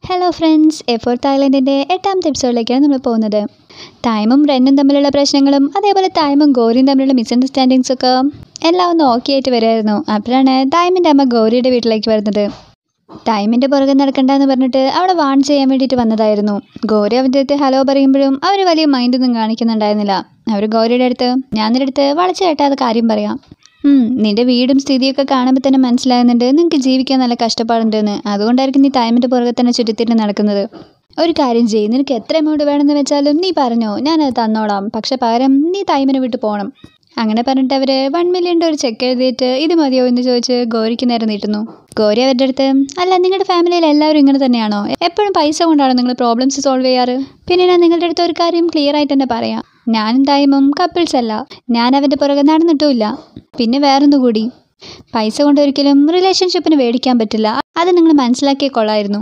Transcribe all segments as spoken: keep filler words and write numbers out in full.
Hello friends, എഫോർ തായ്ലൻഡിൻ്റെ എട്ടാമത്തെ എപ്പിസോഡിലേക്കാണ് നമ്മൾ പോകുന്നത്. ടൈമും റെന്നും തമ്മിലുള്ള പ്രശ്നങ്ങളും അതേപോലെ ടൈമും ഗോരിയും തമ്മിലുള്ള മിസ്അണ്ടർസ്റ്റാൻഡിങ്സൊക്കെ എല്ലാം ഒന്ന് ഓക്കെ ആയിട്ട് വരുമായിരുന്നു. അപ്പോഴാണ് ടൈമിൻ്റെ അമ്മ ഗോരിയുടെ വീട്ടിലേക്ക് വരുന്നത്. ടൈമിൻ്റെ പുറകെ നടക്കണ്ടെന്ന് പറഞ്ഞിട്ട് അവിടെ വാൺ ചെയ്യാൻ വേണ്ടിയിട്ട് വന്നതായിരുന്നു. ഗോരി അവൻ്റെ അടുത്ത് ഹലോ പറയുമ്പോഴും അവർ വലിയ മൈൻഡൊന്നും കാണിക്കുന്നുണ്ടായിരുന്നില്ല. അവർ ഗോരിയുടെ അടുത്ത് ഞാൻ നിൻ്റെ അടുത്ത് വളച്ച് കേട്ടാതെ കാര്യം പറയാം. നിന്റെ വീടും സ്ഥിതിയൊക്കെ കാണുമ്പോൾ തന്നെ മനസ്സിലാകുന്നുണ്ട് നിനക്ക് ജീവിക്കാൻ നല്ല കഷ്ടപ്പാടുണ്ടെന്ന്. അതുകൊണ്ടായിരിക്കും നീ ടൈമിൻ്റെ പുറകെ തന്നെ ചുറ്റിത്തിരിഞ്ഞ് നടക്കുന്നത്. ഒരു കാര്യം ചെയ്യും, നിനക്ക് എത്ര എമൗണ്ട് വേണമെന്ന് വെച്ചാലും നീ പറഞ്ഞോ, ഞാനത് തന്നോളാം. പക്ഷെ പകരം നീ ടൈമിനെ വിട്ട് പോകണം. അങ്ങനെ പറഞ്ഞിട്ട് അവർ വൺ മില്യൻ്റെ ഒരു ചെക്ക് എഴുതിയിട്ട് ഇത് മതിയോ എന്ന് ചോദിച്ച് ഗോരിക്ക് നേരെ നീട്ടുന്നു. ഗോരി അവരുടെ അടുത്ത് അല്ല, നിങ്ങളുടെ ഫാമിലിയിൽ എല്ലാവരും ഇങ്ങനെ തന്നെയാണോ? എപ്പോഴും പൈസ കൊണ്ടാണോ നിങ്ങൾ പ്രോബ്ലംസ് സോൾവ് ചെയ്യാറ്? പിന്നെ ഞാൻ നിങ്ങളുടെ അടുത്ത് ഒരു കാര്യം ക്ലിയർ ആയിട്ട് തന്നെ പറയാം, ഞാനും ടൈമും കപ്പിൾസ് അല്ല. ഞാൻ അവൻ്റെ പുറകെ നടന്നിട്ടുമില്ല. പിന്നെ വേറൊന്നു കൂടി, പൈസ കൊണ്ടൊരിക്കലും റിലേഷൻഷിപ്പിന് മേടിക്കാൻ പറ്റില്ല. അത് നിങ്ങൾ മനസ്സിലാക്കിയേ കൊള്ളായിരുന്നു.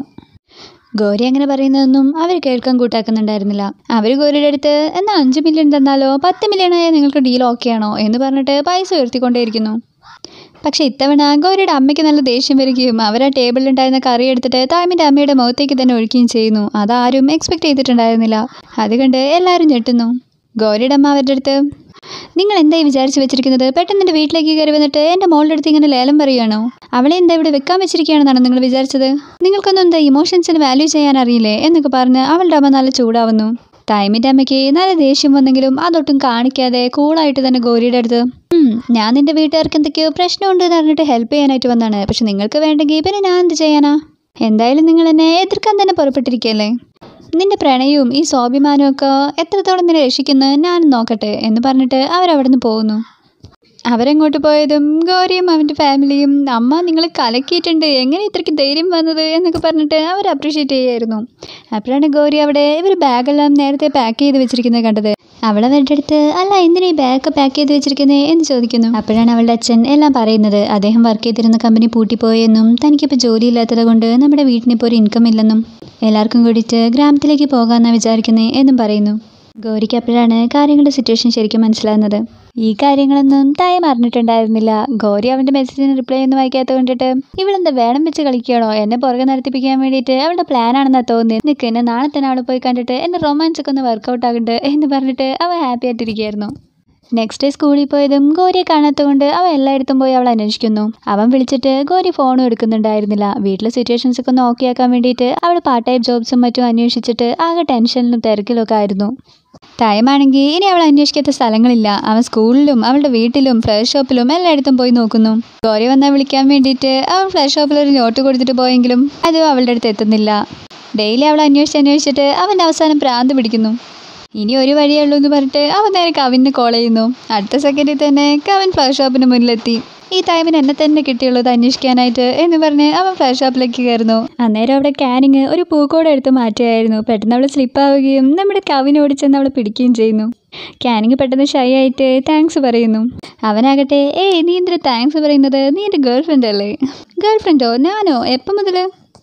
ഗോരി അങ്ങനെ പറയുന്നതൊന്നും അവർ കേൾക്കാൻ കൂട്ടാക്കുന്നുണ്ടായിരുന്നില്ല. അവർ ഗോരിയുടെ അടുത്ത് എന്നാൽ അഞ്ച് മില്യൺ തന്നാലോ, പത്ത് മില്യണായ നിങ്ങൾക്ക് ഡീൽ ഓക്കെ ആണോ എന്ന് പറഞ്ഞിട്ട് പൈസ ഉയർത്തിക്കൊണ്ടേയിരിക്കുന്നു. പക്ഷേ ഇത്തവണ ഗോരിയുടെ അമ്മയ്ക്ക് നല്ല ദേഷ്യം വരികയും അവർ ആ ടേബിളിലുണ്ടായിരുന്ന കറി എടുത്തിട്ട് ടൈമിൻ്റെ അമ്മയുടെ മുഖത്തേക്ക് തന്നെ ഒഴിക്കുകയും ചെയ്യുന്നു. അതാരും എക്സ്പെക്റ്റ് ചെയ്തിട്ടുണ്ടായിരുന്നില്ല. അതുകൊണ്ട് എല്ലാവരും ഞെട്ടുന്നു. ഗോരിയുടെ അമ്മ അവരുടെ അടുത്ത് നിങ്ങൾ എന്തായി വിചാരിച്ച് വെച്ചിരിക്കുന്നത്? പെട്ടെന്ന് എൻ്റെ വീട്ടിലേക്ക് കയറി വന്നിട്ട് എൻ്റെ മോളുടെ അടുത്ത് ഇങ്ങനെ ലേലം പറയുകയാണോ? അവളെ എന്താ ഇവിടെ വെക്കാൻ വെച്ചിരിക്കുകയാണെന്നാണ് നിങ്ങൾ വിചാരിച്ചത്? നിങ്ങൾക്കൊന്നും എന്താ ഇമോഷൻസിന് വാല്യൂ ചെയ്യാൻ അറിയില്ലേ എന്നൊക്കെ പറഞ്ഞ് അവളുടെ അമ്മ നല്ല ചൂടാവുന്നു. ടൈമിൻ്റെ അമ്മയ്ക്ക് നല്ല ദേഷ്യം വന്നെങ്കിലും അതൊട്ടും കാണിക്കാതെ കൂളായിട്ട് തന്നെ ഗോരിയുടെ അടുത്ത് ഞാൻ നിൻ്റെ വീട്ടുകാർക്ക് എന്തൊക്കെയോ പ്രശ്നമുണ്ട് എന്ന് പറഞ്ഞിട്ട് ഹെൽപ്പ് ചെയ്യാനായിട്ട് വന്നാണ്. പക്ഷെ നിങ്ങൾക്ക് വേണ്ടെങ്കിൽ പിന്നെ ഞാൻ എന്ത് ചെയ്യാനാ? എന്തായാലും നിങ്ങൾ എന്നെ എതിർക്കാൻ തന്നെ പുറപ്പെട്ടിരിക്കുകയല്ലേ. നിന്റെ പ്രണയവും ഈ സ്വാഭിമാനവും ഒക്കെ എത്രത്തോളം നിന്നെ രക്ഷിക്കുന്നത് ഞാൻ നോക്കട്ടെ എന്ന് പറഞ്ഞിട്ട് അവരവിടെ നിന്ന് പോകുന്നു. അവരെങ്ങോട്ട് പോയതും ഗോരിയും അവൻ്റെ ഫാമിലിയും അമ്മ നിങ്ങൾ കലക്കിയിട്ടുണ്ട്, എങ്ങനെ ഇത്രയ്ക്ക് ധൈര്യം വന്നത് എന്നൊക്കെ പറഞ്ഞിട്ട് അവർ അപ്രീഷിയേറ്റ് ചെയ്യായിരുന്നു. അപ്പോഴാണ് ഗോരി അവിടെ ഇവർ ബാഗെല്ലാം നേരത്തെ പാക്ക് ചെയ്ത് വെച്ചിരിക്കുന്നത് കണ്ടത്. അവളവരുടെ അടുത്ത് അല്ല എന്തിനാ ഈ ബാഗ് പാക്ക് ചെയ്ത് വെച്ചിരിക്കുന്നത് എന്ന് ചോദിക്കുന്നു. അപ്പോഴാണ് അവളുടെ അച്ഛൻ എല്ലാം പറയുന്നത്. അദ്ദേഹം വർക്ക് ചെയ്തിരുന്ന കമ്പനി പൂട്ടിപ്പോയെന്നും തനിക്കിപ്പോൾ ജോലിയില്ലാത്തത് കൊണ്ട് നമ്മുടെ വീട്ടിനിപ്പോൾ ഒരു ഇൻകം ഇല്ലെന്നും എല്ലാവർക്കും കൂടിയിട്ട് ഗ്രാമത്തിലേക്ക് പോകാമെന്നാണ് വിചാരിക്കുന്നത് എന്നും പറയുന്നു. ഗോരിക്ക് അപ്പോഴാണ് കാര്യങ്ങളുടെ സിറ്റുവേഷൻ ശരിക്കും മനസ്സിലാകുന്നത്. ഈ കാര്യങ്ങളൊന്നും ടൈം അറിഞ്ഞിട്ടുണ്ടായിരുന്നില്ല. ഗോരി അവൻ്റെ മെസ്സേജിന് റിപ്ലൈ ഒന്നും വായിക്കാത്ത കൊണ്ടിട്ട് ഇവളെന്താ വേണം വെച്ച് കളിക്കുകയാണോ, എന്നെ പുറകെ നടത്തിപ്പിക്കാൻ വേണ്ടിയിട്ട് അവളുടെ പ്ലാൻ ആണെന്നാണ് തോന്നുന്നത്. നിൽക്ക്, എന്നെ നാളെ തന്നെ അവളെ പോയി കണ്ടിട്ട് എൻ്റെ റൊമാൻസ് ഒക്കെ ഒന്ന് വർക്കൗട്ട് ആകട്ടെ എന്ന് പറഞ്ഞിട്ട് അവൻ ഹാപ്പി ആയിട്ടിരിക്കുകയായിരുന്നു. നെക്സ്റ്റ് ഡേ സ്കൂളിൽ പോയതും ഗോരിയെ കാണാത്തതുകൊണ്ട് അവൻ എല്ലായിടത്തും പോയി അവൾ അന്വേഷിക്കുന്നു. അവൻ വിളിച്ചിട്ട് ഗോരി ഫോണും എടുക്കുന്നുണ്ടായിരുന്നില്ല. വീട്ടിലെ സിറ്റുവേഷൻസ് ഒക്കെ ഒന്ന് ഓക്കെ ആക്കാൻ വേണ്ടിയിട്ട് അവൾ പാർട്ട് ടൈം ജോബ്സും മറ്റും അന്വേഷിച്ചിട്ട് ആകെ ടെൻഷനിലും തിരക്കിലൊക്കെ ആയിരുന്നു. ടൈമാണെങ്കിൽ ഇനി അവൾ അന്വേഷിക്കാത്ത സ്ഥലങ്ങളില്ല. അവൻ സ്കൂളിലും അവളുടെ വീട്ടിലും ഫ്ലവർ ഷോപ്പിലും എല്ലായിടത്തും പോയി നോക്കുന്നു. ഗോരി വന്നാൽ വിളിക്കാൻ വേണ്ടിയിട്ട് അവൻ ഫ്ലവർ ഷോപ്പിൽ ഒരു നോട്ട് കൊടുത്തിട്ട് പോയെങ്കിലും അതും അവളുടെ അടുത്ത് എത്തുന്നില്ല. ഡെയിലി അവൾ അന്വേഷിച്ച് അന്വേഷിച്ചിട്ട് അവൻ്റെ അവസാനം ഭ്രാന്ത് പിടിക്കുന്നു. ഇനി ഒരു വഴിയേ ഉള്ളൂ എന്ന് പറഞ്ഞിട്ട് അവൻ നേരെ കവിന് കോൾ ചെയ്യുന്നു. അടുത്ത സെക്കൻഡിൽ തന്നെ കവിൻ ഫ്ലവർ ഷോപ്പിന് മുന്നിലെത്തി. ഈ ടൈമിന് എന്നെ തന്നെ കിട്ടിയുള്ളത് അന്വേഷിക്കാനായിട്ട് എന്ന് പറഞ്ഞ് അവൻ ഫ്ലവർ ഷോപ്പിലേക്ക് കയറുന്നു. അന്നേരം അവിടെ കാനിങ് ഒരു പൂക്കോടെ എടുത്ത് മാറ്റുകയായിരുന്നു. പെട്ടെന്ന് അവൾ സ്ലിപ്പാവുകയും നമ്മുടെ കവിൻ ഓടിച്ചെന്ന് അവളെ പിടിക്കുകയും ചെയ്യുന്നു. കാനിങ് പെട്ടെന്ന് ഷൈ ആയിട്ട് താങ്ക്സ് പറയുന്നു. അവനാകട്ടെ ഏയ് നീ എന്തിനാ താങ്ക്സ് പറയുന്നത്? നീ എൻ്റെ ഗേൾ ഫ്രണ്ട് അല്ലേ? ഗേൾ ഫ്രണ്ടോ? ഞാനോ? എപ്പം മുതൽ?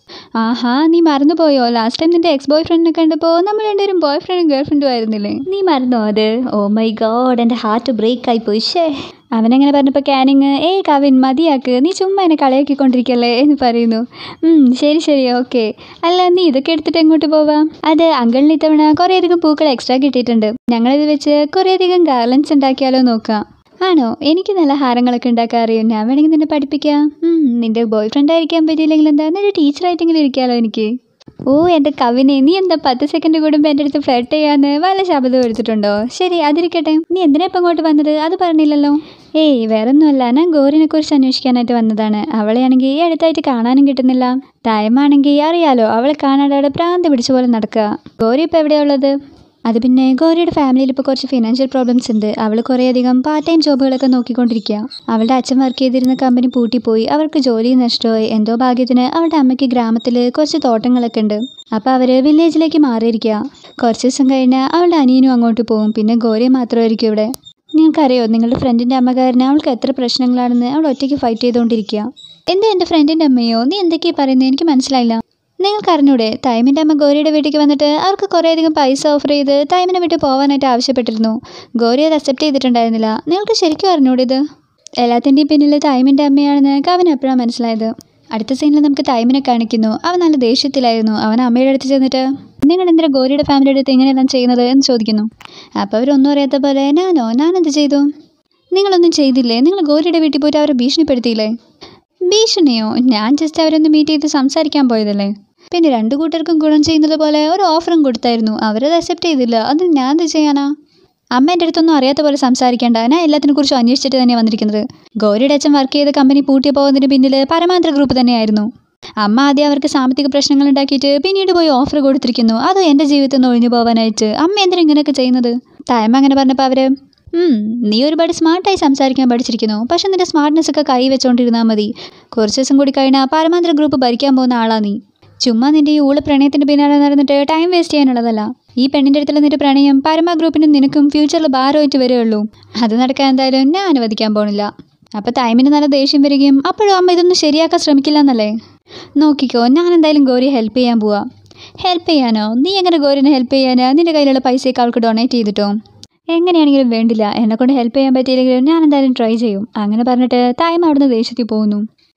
ആഹാ, നീ മറന്നുപോയോ? ലാസ്റ്റ് ടൈം നിന്റെ എക്സ് ബോയ് ഫ്രണ്ടിനെ കണ്ടപ്പോൾ നമ്മൾ രണ്ടുപേരും ബോയ് ഫ്രണ്ടും ഗേൾ ഫ്രണ്ടും ആയിരുന്നില്ലേ? നീ മറന്നോ അത്? ഓ മൈ ഗോഡ്, എൻ്റെ ഹാർട്ട് ബ്രേക്ക് ആയി പോയി. ഷേ അവനങ്ങനെ പറഞ്ഞപ്പോൾ കാനിങ് ഏയ് കവിൻ മതിയാക്ക്, നീ ചുമ്മാ എന്നെ കളയാക്കിക്കൊണ്ടിരിക്കല്ലേ എന്ന് പറയുന്നു. ശരി ശരി ഓക്കെ. അല്ല നീ ഇതൊക്കെ എടുത്തിട്ട് എങ്ങോട്ട് പോവാം? അത് അങ്കിളിന് ഇത്തവണ കുറേയധികം പൂക്കൾ എക്സ്ട്രാ കിട്ടിയിട്ടുണ്ട്. ഞങ്ങളിത് വെച്ച് കുറേയധികം ഗാർലൻസ് ഉണ്ടാക്കിയാലോ നോക്കാം. ആണോ? എനിക്ക് നല്ല ഹാരങ്ങളൊക്കെ ഉണ്ടാക്കാൻ അറിയും. ഞാൻ വേണമെങ്കിൽ നിന്നെ പഠിപ്പിക്കാം. നിന്റെ ബോയ് ഫ്രണ്ട് ആയിരിക്കാൻ പറ്റിയില്ലെങ്കിൽ എന്താ, നിന്റെ ടീച്ചറായിട്ടെങ്കിലും ഇരിക്കാമല്ലോ എനിക്ക്. ഓ എൻ്റെ കവിനെ, നീ എന്താ പത്ത് സെക്കൻഡ് കൂടുമ്പോൾ എൻ്റെ അടുത്ത് ഫ്ലർട്ട് ചെയ്യാന്ന് വല്ല ശബ്ദം എടുത്തിട്ടുണ്ടോ? ശരി അതിരിക്കട്ടെ, നീ എന്തിനാ ഇപ്പം അങ്ങോട്ട് വന്നത്? അത് പറഞ്ഞില്ലല്ലോ. ഏയ് വേറൊന്നുമല്ല, ഞാൻ ഗോരിനെ കുറിച്ച് അന്വേഷിക്കാനായിട്ട് വന്നതാണ്. അവളെയാണെങ്കിൽ ഈ അടുത്തായിട്ട് കാണാനും കിട്ടുന്നില്ല. ടൈമാണെങ്കിൽ അറിയാലോ, അവളെ കാണാതെ അവിടെ ഭ്രാന്ത് പിടിച്ച പോലെ നടക്കുക. ഗോരി ഇപ്പം എവിടെയാണ് ഉള്ളത്? അത് പിന്നെ ഗോരിയുടെ ഫാമിലിയിൽ ഇപ്പോൾ കുറച്ച് ഫിനാൻഷ്യൽ പ്രോബ്ലംസ് ഉണ്ട്. അവൾ കുറേയധികം പാർട്ട് ടൈം ജോബുകളൊക്കെ നോക്കിക്കൊണ്ടിരിക്കുക. അവളുടെ അച്ഛൻ വർക്ക് ചെയ്തിരുന്ന കമ്പനി പൂട്ടിപ്പോയി, അവർക്ക് ജോലി നഷ്ടമായി. എന്തോ ഭാഗ്യത്തിന് അവളുടെ അമ്മയ്ക്ക് ഗ്രാമത്തിൽ കുറച്ച് തോട്ടങ്ങളൊക്കെ ഉണ്ട്. അപ്പോൾ അവർ വില്ലേജിലേക്ക് മാറിയിരിക്കുക. കുറച്ച് ദിവസം കഴിഞ്ഞാൽ അവളുടെ അനിയനും അങ്ങോട്ട് പോകും. പിന്നെ ഗോരി മാത്രമായിരിക്കും ഇവിടെ. നിങ്ങൾക്കറിയോ നിങ്ങളുടെ ഫ്രണ്ടിൻ്റെ അമ്മ കാരണം അവൾക്ക് എത്ര പ്രശ്നങ്ങളാണെന്ന്? അവൾ ഒറ്റയ്ക്ക് ഫൈറ്റ് ചെയ്തുകൊണ്ടിരിക്കുക. എന്താ എൻ്റെ ഫ്രണ്ടിൻ്റെ അമ്മയോ? നീ എന്തൊക്കെയാണ് പറയുന്നത്? എനിക്ക് മനസ്സിലായില്ല. നിങ്ങൾക്ക് അറിഞ്ഞൂടെ, ടൈമിൻ്റെ അമ്മ ഗോരിയുടെ വീട്ടിലേക്ക് വന്നിട്ട് അവർക്ക് കുറേയധികം പൈസ ഓഫർ ചെയ്ത് ടൈമിനെ വിട്ട് പോകാനായിട്ട് ആവശ്യപ്പെട്ടിരുന്നു. ഗോരി അത് അക്സെപ്റ്റ് ചെയ്തിട്ടുണ്ടായിരുന്നില്ല. നിങ്ങൾക്ക് ശരിക്കും അറിഞ്ഞൂടെ ഇത്? എല്ലാത്തിൻ്റെയും പിന്നിൽ ടൈമിൻ്റെ അമ്മയാണെന്ന് കവിന് എപ്പോഴാണ് മനസ്സിലായത്. അടുത്ത സീനിൽ നമുക്ക് തൈമിനെ കാണിക്കുന്നു. അവൻ നല്ല ദേഷ്യത്തിലായിരുന്നു. അവൻ അമ്മയുടെ അടുത്ത് ചെന്നിട്ട് നിങ്ങൾ എന്തിനാ ഗോരിയുടെ ഫാമിലിയുടെ അടുത്ത് ഇങ്ങനെയെല്ലാം ചെയ്യുന്നത് എന്ന് ചോദിക്കുന്നു. അപ്പോൾ അവരൊന്നും അറിയാത്ത പോലെ ഞാനോ ഞാനെന്ത് ചെയ്തു? നിങ്ങളൊന്നും ചെയ്തില്ലേ? നിങ്ങൾ ഗോരിയുടെ വീട്ടിൽ പോയിട്ട് അവരെ ഭീഷണിപ്പെടുത്തിയില്ലേ? ഭീഷണിയോ? ഞാൻ ജസ്റ്റ് അവരൊന്ന് മീറ്റ് ചെയ്ത് സംസാരിക്കാൻ പോയതല്ലേ. പിന്നെ രണ്ടു കൂട്ടർക്കും ഗുണം ചെയ്യുന്നത് പോലെ ഒരു ഓഫറും കൊടുത്തായിരുന്നു. അവരത് അക്സെപ്റ്റ് ചെയ്തില്ല. അത് ഞാൻ എന്ത് ചെയ്യാനാ? അമ്മേൻ്റെ അടുത്തൊന്നും അറിയാത്ത പോലെ സംസാരിക്കേണ്ട. ഞാൻ എല്ലാത്തിനെ കുറിച്ചും അന്വേഷിച്ചിട്ട് തന്നെയാണ് വന്നിരിക്കുന്നത്. ഗോരിയുടെ അച്ഛൻ വർക്ക് ചെയ്ത കമ്പനി പൂട്ടിയ പോകുന്നതിന് പിന്നിൽ പരമാന്തര ഗ്രൂപ്പ് തന്നെയായിരുന്നു. അമ്മ ആദ്യം അവർക്ക് സാമ്പത്തിക പ്രശ്നങ്ങൾ ഉണ്ടാക്കിയിട്ട് പിന്നീട് പോയി ഓഫർ കൊടുത്തിരിക്കുന്നു. അത് എൻ്റെ ജീവിതത്തിൽ നിന്ന് ഒഴിഞ്ഞു പോകാനായിട്ട്. അമ്മ എന്തിനാ ഇങ്ങനെയൊക്കെ ചെയ്യുന്നത്? തൈമ അങ്ങനെ പറഞ്ഞപ്പോൾ അവർ നീ ഒരുപാട് സ്മാർട്ടായി സംസാരിക്കാൻ പഠിച്ചിരിക്കുന്നു. പക്ഷെ നിന്റെ സ്മാർട്ട്നെസ് ഒക്കെ കൈ വെച്ചോണ്ടിരുന്നാൽ മതി. കുറച്ച് ദിവസം കൂടി കഴിഞ്ഞാൽ പരമാന്തര ഗ്രൂപ്പ് ഭരിക്കാൻ പോകുന്ന ആളാ നീ. ചുമ്മാ നിന്റെ ഈ ഊള പ്രണയത്തിൻ്റെ പിന്നാലെ നടന്നിട്ട് ടൈം വേസ്റ്റ് ചെയ്യാനുള്ളതല്ല. ഈ പെണ്ണിൻ്റെ അടുത്തുള്ള നിന്റെ പ്രണയം പരമ ഗ്രൂപ്പിനും നിനക്കും ഫ്യൂച്ചറിൽ ഭാരമായിട്ട് വരികയുള്ളൂ. അത് നടക്കാൻ എന്തായാലും ഞാൻ അനുവദിക്കാൻ പോണില്ല. അപ്പോൾ തൈമിന് നല്ല ദേഷ്യം വരികയും അപ്പോഴും അമ്മ ഇതൊന്നും ശരിയാക്കാൻ ശ്രമിക്കില്ല എന്നല്ലേ. നോക്കിക്കോ, ഞാൻ എന്തായാലും ഗോരിയെ ഹെൽപ്പ് ചെയ്യാൻ പോവാം. ഹെൽപ്പ് ചെയ്യാനോ? നീ എങ്ങനെ ഗോരിനെ ഹെൽപ്പ് ചെയ്യാനോ? നിന്റെ കയ്യിലുള്ള പൈസയൊക്കെ അവൾക്ക് ഡൊണേറ്റ് ചെയ്തിട്ടോ? എങ്ങനെയാണെങ്കിലും വേണ്ടില്ല, എന്നെക്കൊണ്ട് ഹെൽപ്പ് ചെയ്യാൻ പറ്റിയില്ലെങ്കിലും ഞാൻ എന്തായാലും ട്രൈ ചെയ്യും. അങ്ങനെ പറഞ്ഞിട്ട് തൈമ അവിടുന്ന് ദേഷ്യത്തിൽ പോകുന്നു.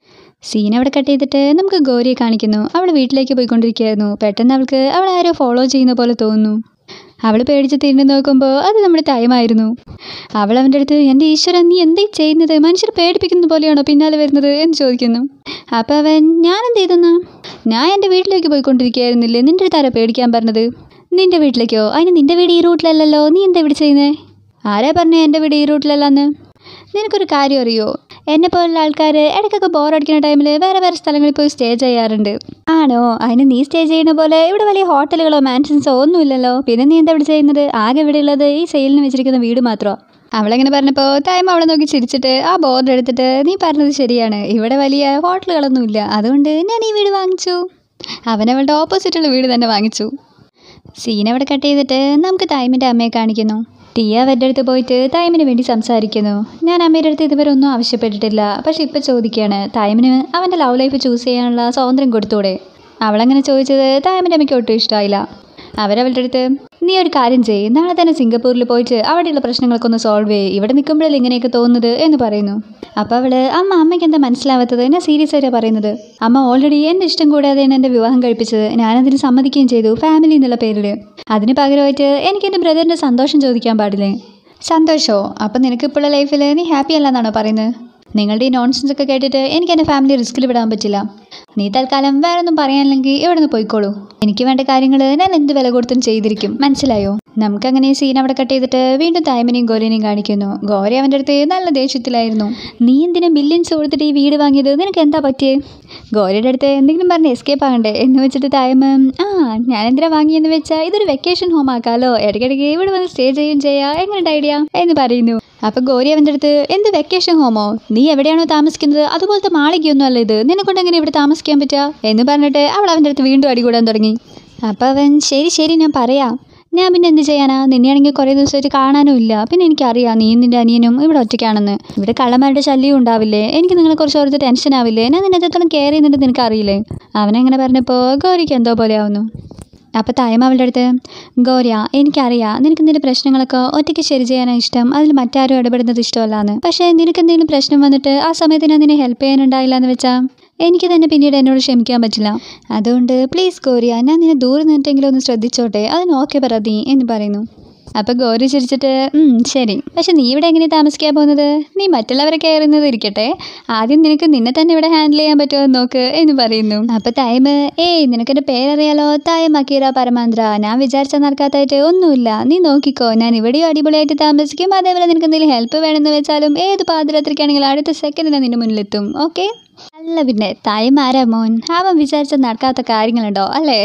സീൻ അവിടെ കട്ട് ചെയ്തിട്ട് നമുക്ക് ഗോരിയെ കാണിക്കുന്നു. അവൾ വീട്ടിലേക്ക് പോയിക്കൊണ്ടിരിക്കുകയായിരുന്നു. പെട്ടെന്ന് അവൾക്ക് അവളെ ആരോ ഫോളോ ചെയ്യുന്ന പോലെ തോന്നുന്നു. അവൾ പേടിച്ച് തിരിഞ്ഞു നോക്കുമ്പോൾ അത് നമ്മുടെ ടൈമായിരുന്നു. അവൾ അവൻ്റെ അടുത്ത് എൻ്റെ ഈശ്വരൻ നീ എന്തായി ചെയ്യുന്നത്? മനുഷ്യർ പേടിപ്പിക്കുന്ന പോലെയാണോ പിന്നാലെ വരുന്നത് എന്ന് ചോദിക്കുന്നു. അപ്പോൾ അവൻ ഞാൻ എന്ത് ചെയ്തെന്നാ? ഞാൻ എൻ്റെ വീട്ടിലേക്ക് പോയിക്കൊണ്ടിരിക്കുകയായിരുന്നില്ലേ? നിൻ്റെ അടുത്ത് ആരാ പേടിക്കാൻ പറഞ്ഞത്? നിൻ്റെ വീട്ടിലേക്കോ? അതിന് നിൻ്റെ വീട് ഈ റൂട്ടിലല്ലല്ലോ. നീ എന്താ ഇവിടെ ചെയ്യുന്നത്? ആരാ പറഞ്ഞേ എൻ്റെ വീട് ഈ റൂട്ടിലല്ലാന്ന്? നിനക്കൊരു കാര്യം അറിയോ? എന്നെ പോലുള്ള ആൾക്കാർ ഇടയ്ക്കൊക്കെ ബോറടിക്കുന്ന ടൈമിൽ വേറെ വേറെ സ്ഥലങ്ങളിൽ പോയി സ്റ്റേ ചെയ്യാറുണ്ട്. ആണോ? അതിന് നീ സ്റ്റേ ചെയ്യുന്ന പോലെ ഇവിടെ വലിയ ഹോട്ടലുകളോ മാൻഷൻസോ ഒന്നുമില്ലല്ലോ. പിന്നെ നീ എന്താ ഇവിടെ ചെയ്യുന്നത്? ആകെ ഇവിടെ ഉള്ളത് ഈ സെയിലിന് വെച്ചിരിക്കുന്ന വീട് മാത്രമോ? അവളെങ്ങനെ പറഞ്ഞപ്പോൾ ടൈം അവളെ നോക്കി ചിരിച്ചിട്ട് ആ ബോർഡ് എടുത്തിട്ട് നീ പറഞ്ഞത് ശരിയാണ്, ഇവിടെ വലിയ ഹോട്ടലുകളൊന്നുമില്ല, അതുകൊണ്ട് ഞാൻ ഈ വീട് വാങ്ങിച്ചു. അവനവളുടെ ഓപ്പോസിറ്റുള്ള വീട് തന്നെ വാങ്ങിച്ചു. സീൻ അവിടെ കട്ട് ചെയ്തിട്ട് നമുക്ക് ടൈമിൻ്റെ അമ്മയെ കാണിക്കുന്നു. ടിയ അവരുടെ അടുത്ത് പോയിട്ട് ടൈമിന് വേണ്ടി സംസാരിക്കുന്നു. ഞാൻ അമ്മയുടെ അടുത്ത് ഇതുവരെ ഒന്നും ആവശ്യപ്പെട്ടിട്ടില്ല, പക്ഷെ ഇപ്പോൾ ചോദിക്കുകയാണ്, ടൈമിന് അവൻ്റെ ലവ് ലൈഫ് ചൂസ് ചെയ്യാനുള്ള സ്വാതന്ത്ര്യം കൊടുത്തൂടെ? അവളങ്ങനെ ചോദിച്ചത് ടൈമിൻ്റെ അമ്മയ്ക്ക് ഒട്ടും ഇഷ്ടമായില്ല. അവരവളുടെ അടുത്ത് നീ ഒരു കാര്യം ചെയ്യ്, നാളെ തന്നെ സിംഗപ്പൂരിൽ പോയിട്ട് അവിടെയുള്ള പ്രശ്നങ്ങളൊക്കെ ഒന്ന് സോൾവ് ചെയ്യ്, ഇവിടെ നിൽക്കുമ്പോഴല്ലേ ഇങ്ങനെയൊക്കെ തോന്നുന്നത് എന്ന് പറയുന്നു. അപ്പോൾ അവൾ അമ്മ അമ്മയ്ക്ക് എന്താ മനസ്സിലാവാത്തത്? ഞാൻ സീരിയസ് ആയിട്ടാണ് പറയുന്നത്. അമ്മ ഓൾറെഡി എൻ്റെ ഇഷ്ടം കൂടാതെയാണ് എൻ്റെ വിവാഹം കഴിപ്പിച്ചത്. ഞാനതിന് സമ്മതിക്കുകയും ചെയ്തു, ഫാമിലി എന്നുള്ള പേരിൽ. അതിന് പകരമായിട്ട് എനിക്ക് എൻ്റെ ബ്രദറിൻ്റെ സന്തോഷം ചോദിക്കാൻ പാടില്ലേ? സന്തോഷമോ? അപ്പം നിനക്കിപ്പോഴുള്ള ലൈഫിൽ നീ ഹാപ്പി അല്ലാന്നാണോ പറയുന്നത്? നിങ്ങളുടെ ഈ നോൺസെൻസ് ഒക്കെ കേട്ടിട്ട് എനിക്ക് എൻ്റെ ഫാമിലി റിസ്കിൽ വിടാൻ പറ്റില്ല. നീ തൽക്കാലം വേറെ ഒന്നും പറയാനില്ലെങ്കിൽ ഇവിടെ നിന്ന് പോയിക്കോളൂ. എനിക്ക് വേണ്ട കാര്യങ്ങൾ ഞാൻ എന്ത് വില കൊടുത്തും ചെയ്തിരിക്കും, മനസ്സിലായോ? നമുക്കങ്ങനെ സീൻ അവിടെ കട്ട് ചെയ്തിട്ട് വീണ്ടും ടൈമിനെയും ഗോരിനെയും കാണിക്കുന്നു. ഗോരി അവൻ്റെ അടുത്ത് നല്ല ദേഷ്യത്തിലായിരുന്നു. നീ എന്തിനാ മില്യൻസ് കൊടുത്തിട്ട് ഈ വീട് വാങ്ങിയത്? നിനക്ക് എന്താ പറ്റിയേ? ഗോരിയുടെ അടുത്ത് എന്തെങ്കിലും പറഞ്ഞ് എസ്കേപ്പ് ആകണ്ടേ എന്ന് വെച്ചിട്ട് ടൈം ആ ഞാൻ എന്തിനാ വാങ്ങിയെന്ന് വെച്ചാൽ ഇതൊരു വെക്കേഷൻ ഹോം ആക്കാമല്ലോ, ഇടയ്ക്കിടയ്ക്ക് ഇവിടെ വന്ന് സ്റ്റേ ചെയ്യുകയും ചെയ്യാം, എങ്ങനെയുണ്ട് ഐഡിയ എന്ന് പറയുന്നു. അപ്പോൾ ഗോരി അവൻ്റെ അടുത്ത് എന്ത് വെക്കേഷൻ ഹോമോ? നീ എവിടെയാണോ താമസിക്കുന്നത് അതുപോലത്തെ മാളികയൊന്നും അല്ല ഇത്, നിന്നെക്കൊണ്ട് എങ്ങനെ ഇവിടെ താമസിക്കാൻ പറ്റുക എന്ന് പറഞ്ഞിട്ട് അവൾ അവൻ്റെ അടുത്ത് വീണ്ടും അടികൂടാൻ തുടങ്ങി. അപ്പോൾ അവൻ ശരി ശരി ഞാൻ പറയാം, ഞാൻ പിന്നെ എന്ത് ചെയ്യാനാ? നിന്നെയാണെങ്കിൽ കുറേ ദിവസമായിട്ട് കാണാനും ഇല്ല. പിന്നെ എനിക്കറിയാം നീ നിൻ്റെ അനിയനും ഇവിടെ ഒറ്റയ്ക്കാണെന്ന്. ഇവിടെ കള്ളന്മാരുടെ ശല്യം ഉണ്ടാവില്ലേ? എനിക്ക് നിങ്ങളെ കുറച്ച് ഓർത്ത് ടെൻഷൻ ആവില്ലേ? ഞാൻ നിന്നെ എത്രത്തോളം കെയർ ചെയ്യുന്നുണ്ട് നിനക്കറിയില്ലേ? അവനങ്ങനെ പറഞ്ഞപ്പോൾ ഗോരിക്ക് എന്തോ പോലെ ആവുന്നു. അപ്പോൾ ടൈം അവളുടെ അടുത്ത് ഗോരിയ എനിക്കറിയാം നിനക്ക് നിന്റെ പ്രശ്നങ്ങളൊക്കെ ഒറ്റയ്ക്ക് ശരി ചെയ്യാനാണ് ഇഷ്ടം, അതിൽ മറ്റാരും ഇടപെടുന്നത് ഇഷ്ടമല്ലാന്ന്. പക്ഷേ നിനക്ക് എന്തെങ്കിലും പ്രശ്നം വന്നിട്ട് ആ സമയത്ത് ഞാൻ നിന്നെ ഹെൽപ്പ് ചെയ്യാനുണ്ടായില്ല എന്ന് വെച്ചാൽ എനിക്ക് തന്നെ പിന്നീട് എന്നോട് ക്ഷമിക്കാൻ പറ്റില്ല. അതുകൊണ്ട് പ്ലീസ് ഗോരിയ, ഞാൻ നിന്നെ ദൂരെ നിന്നിട്ടെങ്കിലും ഒന്ന് ശ്രദ്ധിച്ചോട്ടെ, അതിന് ഓക്കെ പറ നീ എന്ന് പറയുന്നു. അപ്പോൾ ഗോരി ചിരിച്ചിട്ട് ശരി, പക്ഷെ നീ ഇവിടെ എങ്ങനെ താമസിക്കാൻ പോകുന്നത്? നീ മറ്റുള്ളവരെ കയറുന്നത് ഇരിക്കട്ടെ, ആദ്യം നിനക്ക് നിന്നെ തന്നെ ഇവിടെ ഹാൻഡിൽ ചെയ്യാൻ പറ്റുമോ നോക്ക് എന്ന് പറയുന്നു. അപ്പോൾ ടൈം ഏയ് നിനക്കെൻ്റെ പേരറിയാലോ, ടൈം അക്കീറ പരമാന്ദ്ര. ഞാൻ വിചാരിച്ചാൽ നടക്കാത്തായിട്ട് ഒന്നുമില്ല, നീ നോക്കിക്കോ, ഞാൻ ഇവിടെയും അടിപൊളിയായിട്ട് താമസിക്കും. അതേപോലെ നിനക്ക് എന്തെങ്കിലും ഹെൽപ്പ് വേണമെന്ന് വെച്ചാലും ഏത് പാതിരാത്രിക്കാണെങ്കിലും അടുത്ത സെക്കൻഡ് ഞാൻ നിന്റെ മുന്നിലെത്തും. ഓക്കെ? അല്ല പിന്നെ ടൈം ആരാ മോൻ, അവൻ വിചാരിച്ചാൽ നടക്കാത്ത കാര്യങ്ങളുണ്ടോ അല്ലേ?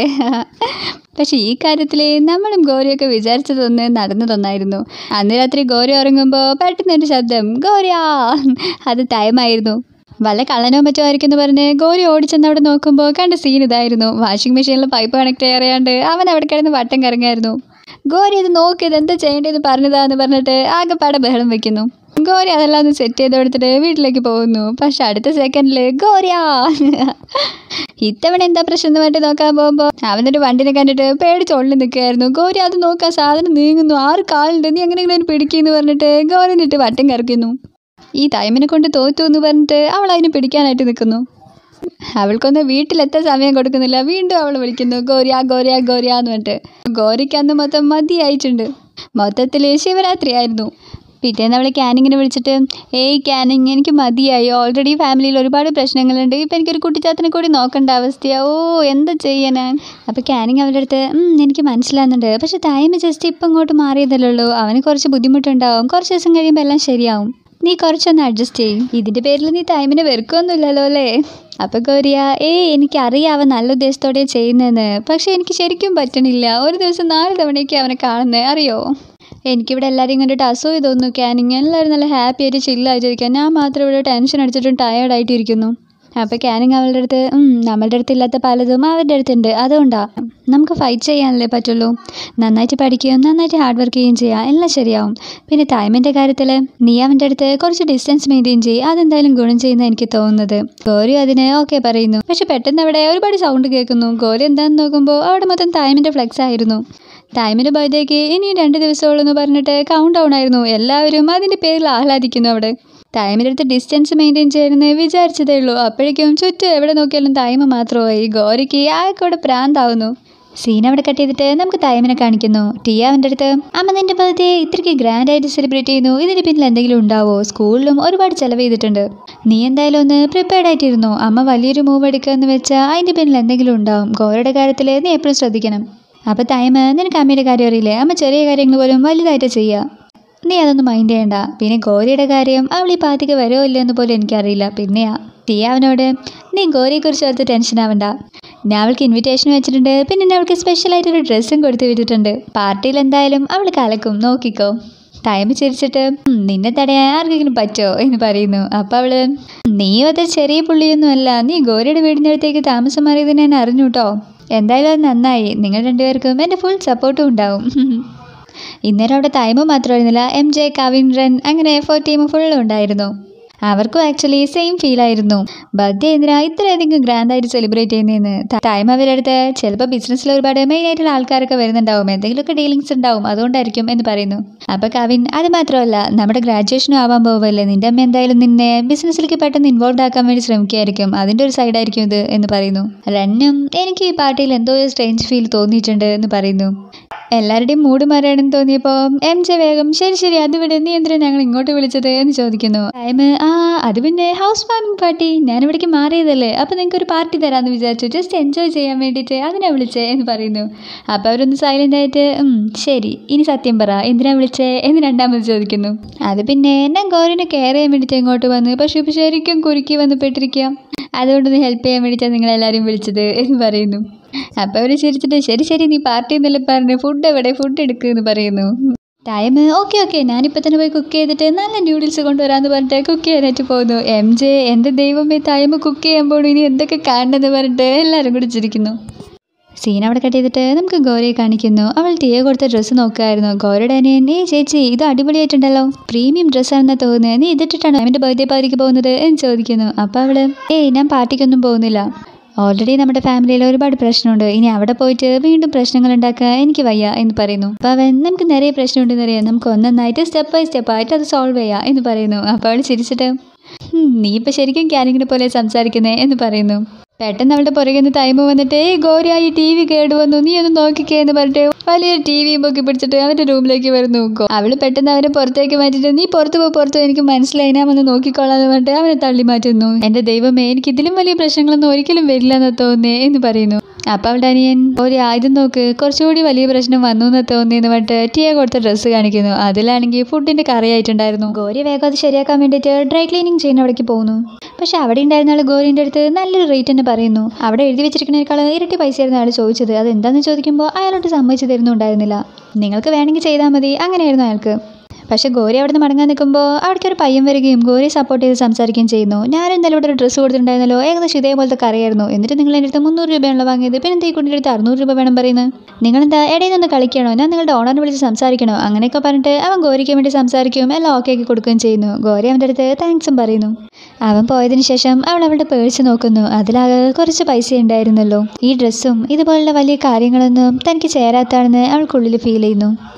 പക്ഷെ ഈ കാര്യത്തിൽ നമ്മളും ഗോരിയൊക്കെ വിചാരിച്ചതൊന്ന് നടന്നതൊന്നായിരുന്നു. അന്ന് രാത്രി ഗോരി ഉറങ്ങുമ്പോൾ പെട്ടെന്നൊരു ശബ്ദം ഗോരിയാ, അത് ടൈമായിരുന്നു. വല്ല കള്ളനോ മറ്റോ ആയിരിക്കും എന്ന് പറഞ്ഞ് ഗോരി ഓടിച്ചെന്ന് അവിടെ നോക്കുമ്പോൾ കണ്ട സീൻ ഇതായിരുന്നു. വാഷിംഗ് മെഷീനിൽ പൈപ്പ് കണക്ട് ചെയ്യാറിയാണ്ട് അവൻ അവിടെ കിടന്ന് വട്ടം കറങ്ങായിരുന്നു. ഗോരി ഇത് നോക്കിയത് എന്താ ചെയ്യേണ്ടതെന്ന് പറഞ്ഞതാന്ന് പറഞ്ഞിട്ട് ആകെപ്പാടെ ബഹളം വെക്കുന്നു. ഗോരി അതെല്ലാം ഒന്ന് സെറ്റ് ചെയ്ത് കൊടുത്തിട്ട് വീട്ടിലേക്ക് പോകുന്നു. പക്ഷെ അടുത്ത സെക്കൻഡിൽ ഗോരിയാ ഇത്തവണ എന്താ പ്രശ്നം എന്ന് വേണ്ടി നോക്കാൻ പോകുമ്പോൾ അവനൊരു വണ്ടിനെ കണ്ടിട്ട് പേടിച്ച് ഒള്ളി നിൽക്കുകയായിരുന്നു. ഗോരി അത് നോക്കാൻ സാധനം നീങ്ങുന്നു, ആറ് കാലുണ്ട്, നീ എങ്ങനെയെങ്കിലും പിടിക്കുമെന്ന് പറഞ്ഞിട്ട് ഗോരി നിട്ട് വട്ടം കറക്കുന്നു. ഈ ടൈമിനെ കൊണ്ട് തോറ്റു എന്ന് പറഞ്ഞിട്ട് അവൾ അതിനെ പിടിക്കാനായിട്ട് നിൽക്കുന്നു. അവൾക്കൊന്ന് വീട്ടിലെത്താൻ സമയം കൊടുക്കുന്നില്ല. വീണ്ടും അവൾ വിളിക്കുന്നു ഗോരിയ ഗോരിയ ഗോരിയ എന്ന് പറഞ്ഞിട്ട്. ഗോരിക്ക് അന്ന് മൊത്തം മതിയായിട്ടുണ്ട്. മൊത്തത്തിൽ ശിവരാത്രി ആയിരുന്നു. പിറ്റേന്ന് അവൾ ക്യാനിങ്ങിനെ വിളിച്ചിട്ട് ഏയ് ക്യാനിങ്, എനിക്ക് മതിയായി. ഓൾറെഡി ഫാമിലിയിൽ ഒരുപാട് പ്രശ്നങ്ങളുണ്ട്. ഇപ്പം എനിക്കൊരു കുട്ടിച്ചാത്തനെ കൂടി നോക്കേണ്ട അവസ്ഥയാണ്. ഓ എന്താ ചെയ്യാൻ ഞാൻ. അപ്പോൾ ക്യാനിങ് അവളുടെ അടുത്ത് എനിക്ക് മനസ്സിലാകുന്നുണ്ട്, പക്ഷെ ടൈം ജസ്റ്റ് ഇപ്പം ഇങ്ങോട്ട് മാറിയതല്ലേ ഉള്ളൂ. അവന് കുറച്ച് ബുദ്ധിമുട്ടുണ്ടാവും. കുറച്ച് ദിവസം കഴിയുമ്പോൾ എല്ലാം ശരിയാവും. നീ കുറച്ചൊന്ന് അഡ്ജസ്റ്റ് ചെയ്യും. ഇതിൻ്റെ പേരിൽ നീ ടൈമിനെ വെറുക്കൊന്നുമില്ലല്ലോ അല്ലേ. അപ്പോൾ ഗോരിയ ഏയ് എനിക്കറിയാം അവൻ നല്ല ഉദ്ദേശത്തോടെ ചെയ്യുന്നതെന്ന്, പക്ഷേ എനിക്ക് ശരിക്കും പറ്റണില്ല. ഒരു ദിവസം നാല് തവണയൊക്കെ അവനെ കാണുന്നത് അറിയോ. എനിക്കിവിടെ എല്ലാവരെയും കണ്ടിട്ട് അസൂയ തോന്നുന്നു ക്യാനിങ്. എല്ലാവരും നല്ല ഹാപ്പി ആയിട്ട് ചില്ലായിട്ടിരിക്കുക. ഞാൻ മാത്രം ഇവിടെ ടെൻഷൻ അടിച്ചിട്ടും ടയേർഡായിട്ടിരിക്കുന്നു. അപ്പോൾ ക്യാനിങ് അവളുടെ അടുത്ത് നമ്മളുടെ അടുത്ത് ഇല്ലാത്ത പലതും അവരുടെ അടുത്തുണ്ട്, അതുകൊണ്ടാണ് നമുക്ക് ഫൈറ്റ് ചെയ്യാനല്ലേ പറ്റുള്ളൂ. നന്നായിട്ട് പഠിക്കുകയും നന്നായിട്ട് ഹാർഡ് വർക്ക് ചെയ്യുകയും ചെയ്യുക, എല്ലാം ശരിയാവും. പിന്നെ ടൈമിൻ്റെ കാര്യത്തിൽ നീ അവൻ്റെ അടുത്ത് കുറച്ച് ഡിസ്റ്റൻസ് മെയിൻറ്റെയിൻ ചെയ്യും, അതെന്തായാലും ഗുണം ചെയ്യുന്ന എനിക്ക് തോന്നുന്നത്. ഗോരി അതിന് ഓക്കെ പറയുന്നു. പക്ഷെ പെട്ടെന്ന് അവിടെ ഒരുപാട് സൗണ്ട് കേൾക്കുന്നു. ഗോരി എന്താണെന്ന് നോക്കുമ്പോൾ അവിടെ മൊത്തം ടൈമിൻ്റെ ഫ്ലെക്സ് ആയിരുന്നു. ടൈമിൻ്റെ ബർത്ത്ഡേക്ക് ഇനിയും രണ്ട് ദിവസമുള്ളൂ എന്ന് പറഞ്ഞിട്ട് കൗണ്ട് ഡൗൺ ആയിരുന്നു. എല്ലാവരും അതിൻ്റെ പേരിൽ ആഹ്ലാദിക്കുന്നു. അവിടെ ടൈമിൻ്റെ അടുത്ത് ഡിസ്റ്റൻസ് മെയിൻറ്റെയിൻ ചെയ്യുന്നത് വിചാരിച്ചതേ ഉള്ളൂ. അപ്പോഴേക്കും ചുറ്റും എവിടെ നോക്കിയാലും ടൈം മാത്രമായി. ഗോരിക്ക് ആൾക്കൂടെ പ്രാന്താവുന്നു. സീൻ അവിടെ കട്ട് ചെയ്തിട്ട് നമുക്ക് ടൈമിനെ കാണിക്കുന്നു. ടിയ അവൻ്റെ അടുത്ത് അമ്മ നിൻ്റെ ബർത്ത്ഡേ ഇത്രയ്ക്ക് ഗ്രാൻഡായിട്ട് സെലിബ്രേറ്റ് ചെയ്യുന്നു, ഇതിന് പിന്നിൽ എന്തെങ്കിലും ഉണ്ടാവോ? സ്കൂളിലും ഒരുപാട് ചിലവ് ചെയ്തിട്ടുണ്ട്, നീ എന്തായാലും ഒന്ന് പ്രിപ്പയർഡ് ആയിട്ടിരുന്നു. അമ്മ വലിയൊരു മൂവ് എടുക്കുക എന്ന് വെച്ചാൽ അതിൻ്റെ പിന്നിൽ എന്തെങ്കിലും ഉണ്ടാവും. ഗോരയുടെ കാര്യത്തിൽ നീ എപ്പോഴും ശ്രദ്ധിക്കണം. അപ്പോൾ ടൈം നിനക്ക് അമ്മയുടെ കാര്യം അറിയില്ലേ, അമ്മ ചെറിയ കാര്യങ്ങൾ പോലും വലുതായിട്ട് ചെയ്യുക, നീ അതൊന്നും മൈൻഡ് ചെയ്യണ്ട. പിന്നെ ഗോരിയുടെ കാര്യം അവൾ ഈ പാർട്ടിക്ക് വരുമോ ഇല്ലയോ എന്ന് പോലും എനിക്കറിയില്ല. പിന്നെയാ ടിയ അവനോട് നീ ഗോരിയെക്കുറിച്ച് ഓർത്ത് ടെൻഷൻ ആവണ്ട, ഞാൻ അവൾക്ക് ഇൻവിറ്റേഷൻ വെച്ചിട്ടുണ്ട്. പിന്നെ അവൾക്ക് സ്പെഷ്യലായിട്ടൊരു ഡ്രസ്സും കൊടുത്ത് വിട്ടിട്ടുണ്ട്. പാർട്ടിയിൽ എന്തായാലും അവൾ കലക്കും, നോക്കിക്കോ. ടൈം ചിരിച്ചിട്ട് നിന്നെ തടയാൻ ആർക്കെങ്കിലും പറ്റുമോ എന്ന് പറയുന്നു. അപ്പം അവള് നീ അത്ര ചെറിയ പുള്ളിയൊന്നുമല്ല, നീ ഗോരിയുടെ വീടിൻ്റെ അടുത്തേക്ക് താമസം മാറിയതിന് ഞാൻ അറിഞ്ഞു കേട്ടോ. എന്തായാലും അത് നന്നായി, നിങ്ങൾ രണ്ടുപേർക്കും എൻ്റെ ഫുൾ സപ്പോർട്ടും ഉണ്ടാവും. ഇന്നേരം അവിടെ ടൈമ് മാത്രമായിരുന്നില്ല, എം ജെ കവിൻ റൺ അങ്ങനെ ഫോർ ടീം ഫുള്ളും ഉണ്ടായിരുന്നു. അവർക്കും ആക്ച്വലി സെയിം ഫീൽ ആയിരുന്നു. ബർത്ത്ഡേ എന്തിനാ ഇത്രയധികം ഗ്രാൻഡായിട്ട് സെലിബ്രേറ്റ് ചെയ്യുന്നതെന്ന്. ടൈം അവരുടെ അടുത്ത് ചിലപ്പോൾ ബിസിനസ്സിൽ ഒരുപാട് മെയിൻ ആയിട്ടുള്ള ആൾക്കാരൊക്കെ വരുന്നുണ്ടാവും, എന്തെങ്കിലുമൊക്കെ ഡീലിങ്സ് ഉണ്ടാവും, അതുകൊണ്ടായിരിക്കും എന്ന് പറയുന്നു. അപ്പോൾ കവിൻ അത് മാത്രമല്ല നമ്മുടെ ഗ്രാജുവേഷനും ആവാൻ പോകുമല്ലേ, നിൻ്റെ അമ്മ എന്തായാലും നിന്നെ ബിസിനസ്സിലേക്ക് പെട്ടെന്ന് ഇൻവോൾവ് ആക്കാൻ വേണ്ടി ശ്രമിക്കുകയായിരിക്കും, അതിൻ്റെ ഒരു സൈഡായിരിക്കും ഇത് എന്ന് പറയുന്നു. റന്നും എനിക്ക് ഈ പാർട്ടിയിൽ എന്തോ ഒരു സ്ട്രേഞ്ച് ഫീൽ തോന്നിയിട്ടുണ്ട് എന്ന് പറയുന്നു. എല്ലാവരുടെയും മൂഡ് മാറിയാണെന്ന് തോന്നിയപ്പോൾ എം ജെ വേഗം ശരി ശരി അത് വിട്, നീ എന്തിനാ ഞങ്ങൾ ഇങ്ങോട്ട് വിളിച്ചത് എന്ന് ചോദിക്കുന്നു. ടൈം ആ അത് പിന്നെ ഹൗസ് വാമിംഗ് പാർട്ടി, ഞാനിവിടേക്ക് മാറിയതല്ലേ, അപ്പോൾ നിങ്ങൾക്ക് ഒരു പാർട്ടി തരാമെന്ന് വിചാരിച്ചു, ജസ്റ്റ് എൻജോയ് ചെയ്യാൻ വേണ്ടിയിട്ട് അതിനാ വിളിച്ചേ എന്ന് പറയുന്നു. അപ്പോൾ അവരൊന്ന് സൈലൻ്റ് ആയിട്ട് ശരി ഇനി സത്യം പറ എന്തിനാ വിളിച്ചേ എന്ന് രണ്ടാമത് ചോദിക്കുന്നു. അത് പിന്നെ ഞാൻ ഗോരിനെ കെയർ ചെയ്യാൻ വേണ്ടിയിട്ട് ഇങ്ങോട്ട് വന്നു, പക്ഷേ ഇപ്പോൾ ശരിക്കും കുറുക്കി വന്ന് പെട്ടിരിക്കുക, അതുകൊണ്ടൊന്ന് ഹെൽപ്പ് ചെയ്യാൻ വേണ്ടിയിട്ടാണ് നിങ്ങളെല്ലാവരും വിളിച്ചത് എന്ന് പറയുന്നു. അപ്പോൾ അവർ ചിരിച്ചിട്ട് ശരി ശരി നീ പാർട്ടി എന്നല്ലേ പറഞ്ഞു, ഫുഡ് എവിടെ, ഫുഡ് എടുക്കുക എന്ന് പറയുന്നു. ടൈം ഓക്കെ ഓക്കെ ഞാനിപ്പോൾ തന്നെ പോയി കുക്ക് ചെയ്തിട്ട് നല്ല ന്യൂഡിൽസ് കൊണ്ടുവരാമെന്ന് പറഞ്ഞിട്ട് കുക്ക് ചെയ്യാനായിട്ട് പോകുന്നു. എം ജെ എൻ്റെ ദൈവമേ ടൈം കുക്ക് ചെയ്യാൻ പോകണം, ഇനി എന്തൊക്കെ കാണണമെന്ന് പറഞ്ഞിട്ട് എല്ലാവരും കൂടി ചിരിക്കുന്നു. സീൻ അവിടെ കട്ട് ചെയ്തിട്ട് നമുക്ക് ഗോരയെ കാണിക്കുന്നു. അവൾ ടിയെ കൊടുത്ത ഡ്രസ്സ് നോക്കുമായിരുന്നു. ഗോരയുടെ അനിയൻ ഏ ചേച്ചി ഇത് അടിപൊളിയായിട്ടുണ്ടല്ലോ, പ്രീമിയം ഡ്രസ്സാണെന്നാ തോന്നുന്നത്, നീ ഇതിട്ടിട്ടാണോ എൻ്റെ ബർത്ത്ഡേ പാർട്ടിക്ക് പോകുന്നത് എന്ന് ചോദിക്കുന്നു. അപ്പോൾ അവൾ ഏയ് ഞാൻ പാർട്ടിക്കൊന്നും പോകുന്നില്ല, ഓൾറെഡി നമ്മുടെ ഫാമിലിയിൽ ഒരുപാട് പ്രശ്നമുണ്ട്, ഇനി അവിടെ പോയിട്ട് വീണ്ടും പ്രശ്നങ്ങൾ ഉണ്ടാക്കാൻ എനിക്ക് വയ്യ എന്ന് പറയുന്നു. അപ്പോൾ അവൻ നമുക്ക് നിറയെ പ്രശ്നമുണ്ടെന്ന് അറിയാം, നമുക്ക് ഒന്നൊന്നായിട്ട് സ്റ്റെപ്പ് ബൈ സ്റ്റെപ്പായിട്ട് അത് സോൾവ് ചെയ്യാം എന്ന് പറയുന്നു. അപ്പോൾ അവൾ ചിരിച്ചിട്ട് നീ ഇപ്പം ശരിക്കും ക്യാനിങ്ങിനെ പോലെ സംസാരിക്കുന്നേ എന്ന് പറയുന്നു. പെട്ടെന്ന് അവളുടെ പുറകെ നിന്ന് ടൈം വന്നിട്ട് ഏയ് ഗോരി ഈ ടി വി കേട് വന്നു, നീ ഒന്ന് നോക്കിക്കേ എന്ന് പറഞ്ഞിട്ട് വലിയൊരു ടി വിയും പൊക്കി പിടിച്ചിട്ട് അവൻ്റെ റൂമിലേക്ക് വരുന്നു. അവൾ പെട്ടെന്ന് അവനെ പുറത്തേക്ക് മാറ്റിയിട്ട് നീ പുറത്ത് പോ പുറത്ത് എനിക്ക് മനസ്സിലായി, ഞാൻ വന്ന് നോക്കിക്കോളാന്ന് പറഞ്ഞിട്ട് അവനെ തള്ളി മാറ്റുന്നു. എൻ്റെ ദൈവമേ എനിക്ക് ഇതിലും വലിയ പ്രശ്നങ്ങളൊന്നും ഒരിക്കലും വരില്ല എന്ന് തോന്നേ എന്ന് പറയുന്നു. അപ്പോൾ അവളുടെ അനിയൻ ഒരു ആയുധം നോക്ക് കുറച്ചുകൂടി വലിയ പ്രശ്നം വന്നു എന്ന് തോന്നിയെന്ന് പറഞ്ഞിട്ട് ടിയെ കൊടുത്ത ഡ്രസ്സ് കാണിക്കുന്നു. അതിലാണെങ്കിൽ ഫുഡിൻ്റെ കറിയായിട്ടുണ്ടായിരുന്നു. ഗോരി വേഗം അത് ശരിയാക്കാൻ വേണ്ടിയിട്ട് ഡ്രൈ ക്ലീനിങ് ചെയ്യുന്ന അവിടേക്ക് പോകുന്നു. പക്ഷെ അവിടെ ഉണ്ടായിരുന്ന ആൾ ഗോരിൻ്റെ അടുത്ത് നല്ലൊരു റേറ്റ് തന്നെ പറയുന്നു. അവിടെ എഴുതി വെച്ചിരിക്കുന്നതിനേക്കാൾ ഇരട്ടി പൈസയായിരുന്നു അയാൾ ചോദിച്ചത്. അത് എന്താണെന്ന് ചോദിക്കുമ്പോൾ അയാളോട്ട് സമ്മതിച്ചു തരുന്നുണ്ടായിരുന്നില്ല. നിങ്ങൾക്ക് വേണമെങ്കിൽ ചെയ്താൽ മതി അങ്ങനെയായിരുന്നു അയാൾക്ക്. പക്ഷേ ഗോരി അവിടെ നിന്ന് മടങ്ങാൻ നിൽക്കുമ്പോൾ അവിടേക്ക് ഒരു പയ്യൻ വരികയും ഗോരിയെ സപ്പോർട്ട് ചെയ്ത് സംസാരിക്കുകയും ചെയ്യുന്നു. ഞാനും എന്തായാലും ഇവിടെ ഒരു ഡ്രസ്സ് കൊടുത്തിട്ടുണ്ടായിരുന്നല്ലോ, ഏകദേശം ഇതേപോലത്തെ കറിയായിരുന്നു, എന്നിട്ട് നിങ്ങൾ എൻ്റെ അടുത്ത് മുന്നൂറ് രൂപയാണല്ലോ വാങ്ങിയത്, പിന്നെ എന്തെങ്കിലും കുട്ടിയുടെ അടുത്ത് അറുന്നൂറ് രൂപ വേണം പറയുന്നത്, നിങ്ങളെന്താ ഇടയിൽ നിന്ന് കളിക്കണോ, ഞാൻ നിങ്ങളുടെ ഓണറിനെ വിളിച്ച് സംസാരിക്കണോ അങ്ങനെയൊക്കെ പറഞ്ഞിട്ട് അവൻ ഗോരിക്ക് വേണ്ടി സംസാരിക്കുകയും എല്ലാം ഓക്കെ ആക്കി കൊടുക്കുകയും ചെയ്യുന്നു. ഗോരി അവൻ്റെ അടുത്ത് താങ്ക്സും പറയുന്നു. അവൻ പോയതിനു ശേഷം അവൾ അവളുടെ പേഴ്സ് നോക്കുന്നു. അതിലാകെ കുറച്ച് പൈസ ഉണ്ടായിരുന്നല്ലോ. ഈ ഡ്രസ്സും ഇതുപോലുള്ള വലിയ കാര്യങ്ങളൊന്നും തനിക്ക് ചേരാത്താണെന്ന് അവൾക്കുള്ളിൽ ഫീൽ ചെയ്യുന്നു.